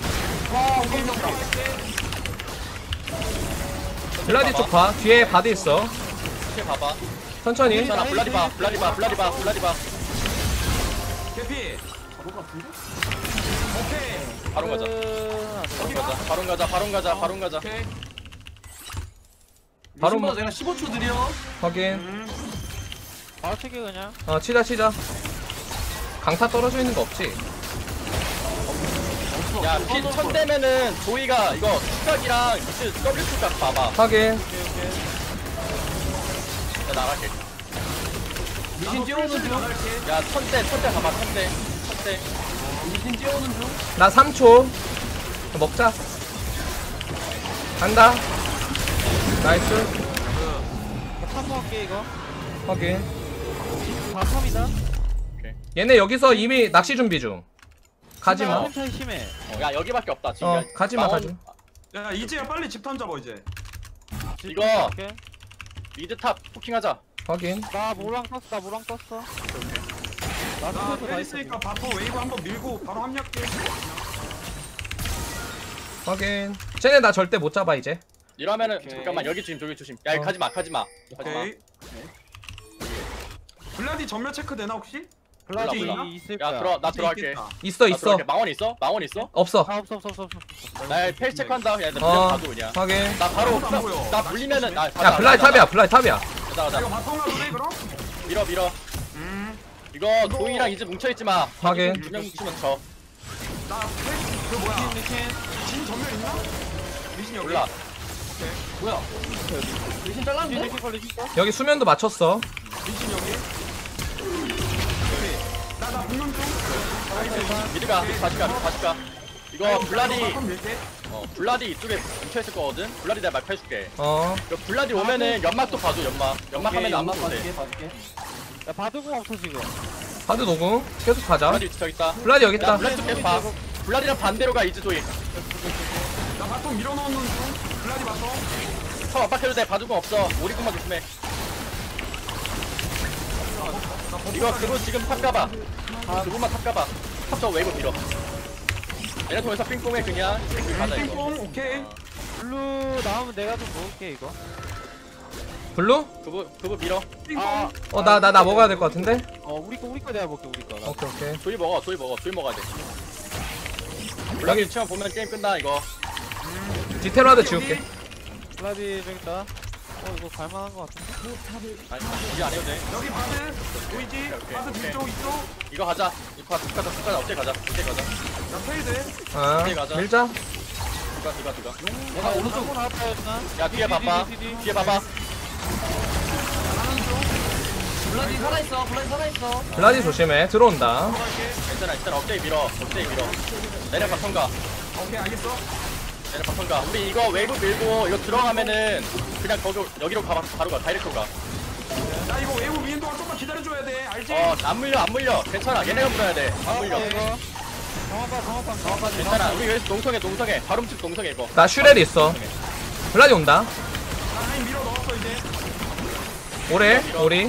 블라디 쪽 봐. 뒤에 바드 있어. 이렇게 봐봐. 천천히. 괜찮아. 블라디 봐. 블라디 봐. 블라디 봐. 블라디 봐. 개피. 오케이. 바로 가자. 바로 가자. 바로 가자. 바로 가자. 바로 가자. 오케이. 바로 바로 내가 십오 초 느려. 확인. 음. 바로 튀게 그냥. 어, 치자 치자. 강타 떨어져 있는 거 없지? 야, 피 천 되면은 조이가 이거 수각이랑 이츠 더블유 수각 봐봐. 확인. 나 나갈게. 미신 뛰어오는 중. 야, 천대, 천대 봐봐. 천대, 천대. 미신 뛰어오는 중. 나 삼 초. 먹자. 간다. 나이스. 탐구할게 이거. 확인. 다 탐이다. 얘네 여기서 이미 낚시 준비 중. 가지마. 차이 심해. 어, 야, 여기밖에 없다. 지금. 어, 야, 가지마, 마원- 가지마. 야 이제야 빨리 집탐 잡아 이제. 이거. 미드 탑 포킹하자. 확인. 나 모랑 떴어. 나 모랑 떴어. 나 나 스페이스 다 있어. 페리스니까 바텀 웨이브 한번 밀고 바로 합류할게. 확인. 쟤네 나 절대 못 잡아 이제. 이러면은 오케이. 잠깐만 여기 조심 저기 조심. 야, 어. 가지마, 가지마. 가지마. 오케이. 블라디 전멸 체크 되나 혹시? 블라디 몰라, 몰라. 있을 야, 거야. 들어, 나 이제 들어갈게. 있겠다. 있어 나 있어. 들어갈게. 망원 있어? 망원 있어? 없어. 아 없어 없어 없어 없어. 나 페이스 체크한다. 야, 나 그냥 어. 가도 그냥. 확인. 나 바로 아무도 안 보여. 나 나 물리면은 나 야 블라이 탑이야. 블라이 탑이야. 가자 자, 이거 가자. 바텀 가도 돼 그럼? 밀어 밀어. 음. 이거 조이랑 이제 뭉쳐 있지 마. 확인. 두명 뭉치면 져. 나 페리스 그 뭐야? 미신 진 전멸 있나? 미신 여기. 몰라. 뭐야? 미신 미신 잘랐는데? 미신 걸리 신 여기 수면도 맞췄어. 미신 여기. 나나 붙는 중. 미드가 미드 다시 가 미드 다시 가. 이거 블라디 바텀 밀게. 어 블라디 이쪽에 뭉쳐 있을 거거든. 블라디 내가 말 해줄게. 어. 이거 블라디 오면은 연막도 봐줘 연막. 연막 하면 안 연막 맞고 돼. 봐줄게, 봐줄게. 야 바드공 없어 지금. 바드 녹음. 계속 가자. 블라디 저기 있다. 블라디 여기 야 있다. 블라디 좀 계속 봐. 블라디랑 반대로 가 이즈 조이. 나 바텀 밀어넣는 중. 블라디 바텀. 쳐 압박해도 돼. 봐줄 거 없어. 오리군만 조심해. 이거 그거 지금 탑 가봐. 아 그거만 탑 가봐. 탑 저 웨이브 밀어. 얘네 통해서 핑퐁해 그냥. 그 가자 이거. 핑퐁 오케이. 블루 나오면 내가 좀 먹을게 이거. 블루? 그거 그거 밀어. 핑퐁. 아, 어 나 나 나 먹어야 될 것 같은데. 어 우리 거 우리 거 내가 먹게 우리 거. 나. 오케이 오케이. 조이 먹어. 조이 먹어. 조이 먹어야 돼. 블라디 치면 보면 게임 끝나 이거. 디테일하드 지울게. 블라디 저기 있다. 어 이거 갈만한 거 같은데. 아니 이제 안 해도 돼. 여기 바드 보이지? 오케이, 바드 오케이. 뒤쪽 이쪽. 이거 가자. 이거 가자. 가자. 가자. 어째 가자. 어째 가자. 나 페이드. 아 오케이, 가자. 밀자. 누가 누가 누가. 내가 오른쪽 나왔다 했나? 야 뒤에 봐봐. 뒤에 봐봐. 블라디 살아있어, 블라디 살아있어. 블라디 조심해. 들어온다. 괜찮아. 괜찮아. 억제이 밀어. 억제이 밀어. 내려 바텀가. 오케이 알겠어. 내려 바텀가. 우리 이거 웨이브 밀고 이거 들어가면은 그냥 거기 여기로 가 바로 가. 다이렉트로 가. 나 이거 웨이브 미는 동안 조금만 기다려줘야 돼. 알지? 어 안 물려 안 물려. 괜찮아. 얘네가 물어야 돼. 안 물려. 이거. 정확한 정확한 정확한. 괜찮아. 우리 여기서 농성해 농성해. 바rum집 농성해 이거. 나 슈렐 있어. 블라디 온다. 나 라인 밀어 넣었어 이제. 오래 오리.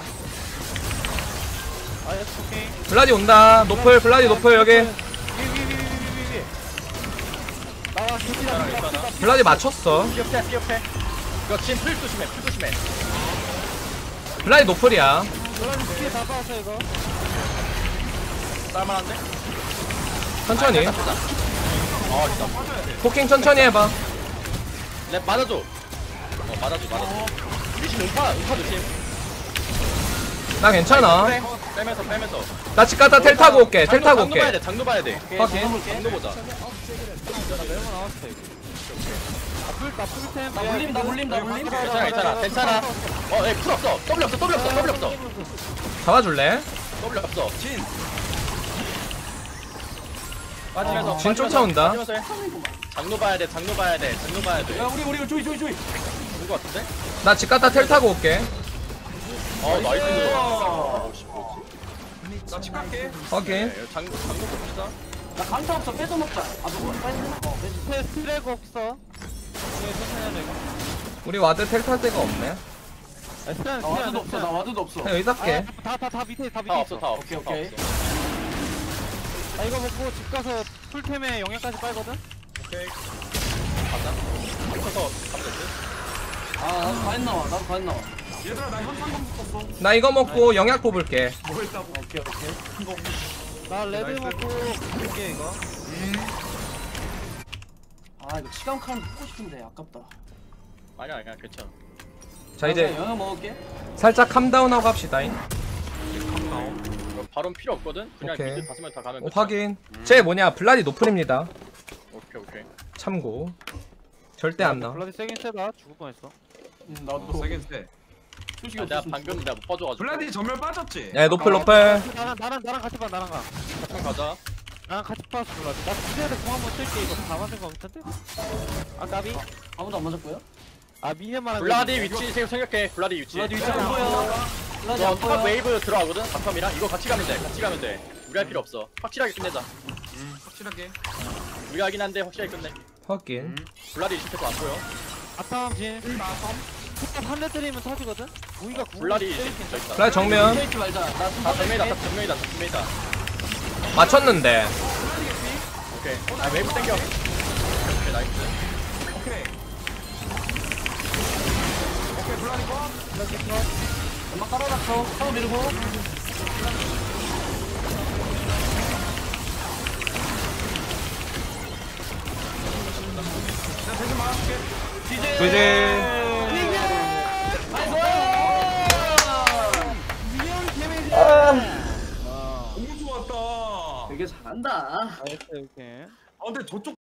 아 예스 오케이. 블라디 온다. 노플 블라디 노플 여기. 위위위위위위. 나와 괜찮아 괜찮아. 블라디 맞췄어. 기억해 기억해. 이거 지금 풀 조심해 풀 조심해. 블라디 노플이야. 블라디 뒤에 다 빠졌어 이거. 쌀만한데? 천천히. 어 진짜. 포킹 천천히 해봐. 랩 맞아줘. 어 맞아줘 맞아줘. 미신 음파 음파 조심. 나 괜찮아. 그래. 빼면서 빼면서. 나 집 갔다 텔 타고 올게. 텔 타고 장로 봐야 올게. 돼. 장로 봐야 돼. 오케이, 확인. 장로 볼게. 장로 보자. 나 메모 나왔어 이거. 나풀 나 풀템. 나 물림, 나 물림, 나 물림. 괜찮아 괜찮아 괜찮아. 어, 에풀 없어. 더블 없어. 더블 없어. 더블 없어. 잡아줄래? 더블 없어. 진. 빠지면서. 진 빠지면서, 쫓아온다. 빠지면서 해. 장로 봐야 돼. 장로 봐야 돼. 장로 봐야 돼. 야, 우리, 우리, 조이, 조이, 조이. 좋은 거 같은데? 나 집 갔다 텔 타고 올게. 어, 나이스. 어. 어, 씨, 뭐지? 나 집 갈게. 확인. 네, 장로 장로 봅시다. 나 강타 없어, 뺏어 먹자. 아, 너 빨리 해. 어, 뺏어. 스트레그 없어. 이거 천천히 하자 이거. 우리 와드 텔 탈 데가 없네. 아, 스트레스 나 와드도 없어, 나 와드도 없어. 그냥 여기다 할게. 다다 다 밑에 다 밑에 다 없어. 있어. 다 없어. 오케이, 다 오케이. 없어. 아 이거 먹고 집 가서 풀템에 영양까지 빨거든. 오케이. 가자. 붙어서 가면 됐지? 아, 나도 과연 나와, 나도 과연 나와. 얘들아 나 현상금 붙었어. 나 이거 먹고 영약 뽑을게. 뭐 했다고? 오케이, 오케이. 나 레드 나이스. 먹고 볼게 이거. 아, 이거 치감 칼 뽑고 싶은데 아깝다. 아니야, 그냥 괜찮아. 자 이제 영어 먹을게. 살짝 캄다운하고 갑시다. 이거 바론 필요 없거든? 그냥 오케이. 미드 다섯 명 다 가면 어, 끝이야. 확인. 쟤 뭐냐 블라디 노플입니다. 오케이, 오케이. 참고. 절대 안 나. 블라디 세긴 세다. 죽을 뻔했어. 음, 어, 나도. 세긴 세. 소식이 아, 내가 없었으면 방금 내가 못 봐줘가지고. 블라디 전멸 빠졌지? 네 노플 노플. 나랑 나랑 나랑 같이 봐 나랑 가. 같이 가자. 나랑 같이 봐서 블라디. 나 스트레스 공 한번 쓸게 이거 다 만든 거 같은데? 아 까비? 아무도 안 맞았고요? 아 미니언 말한 블라디 위치 생- 생각해. 블라디 위치. 블라디 위치 안 보여. 블라디 너 안 탑 보여. 웨이브 들어가거든? 바텀이랑 이거 같이 가면 돼. 같이 가면 돼. 우리 할 필요 없어. 확실하게 끝내자. 음 확실하게. 우리가 하긴 한데 확실하게 끝내. 확인. 블라디 위치 계속 안 보여. 아탐 진. 탑 한 대 때리면 터지거든? 우이가 블라디 위치 저 있다. 블라디 정면. 있지 말자. 나 다 정면이다. 다 정면이다. 다 정면이다. 맞췄는데. 오케이. 아, 웨이브 땡겨. 오케이, 나이스. 오케이. 오케이 블라디 거. 엄마 깔아놨어. 타워 밀고. 나 대신 막아줄게. 디제. 그지. 너무 좋았다. 되게 잘한다. 나이스 이렇게. 아 근데 저쪽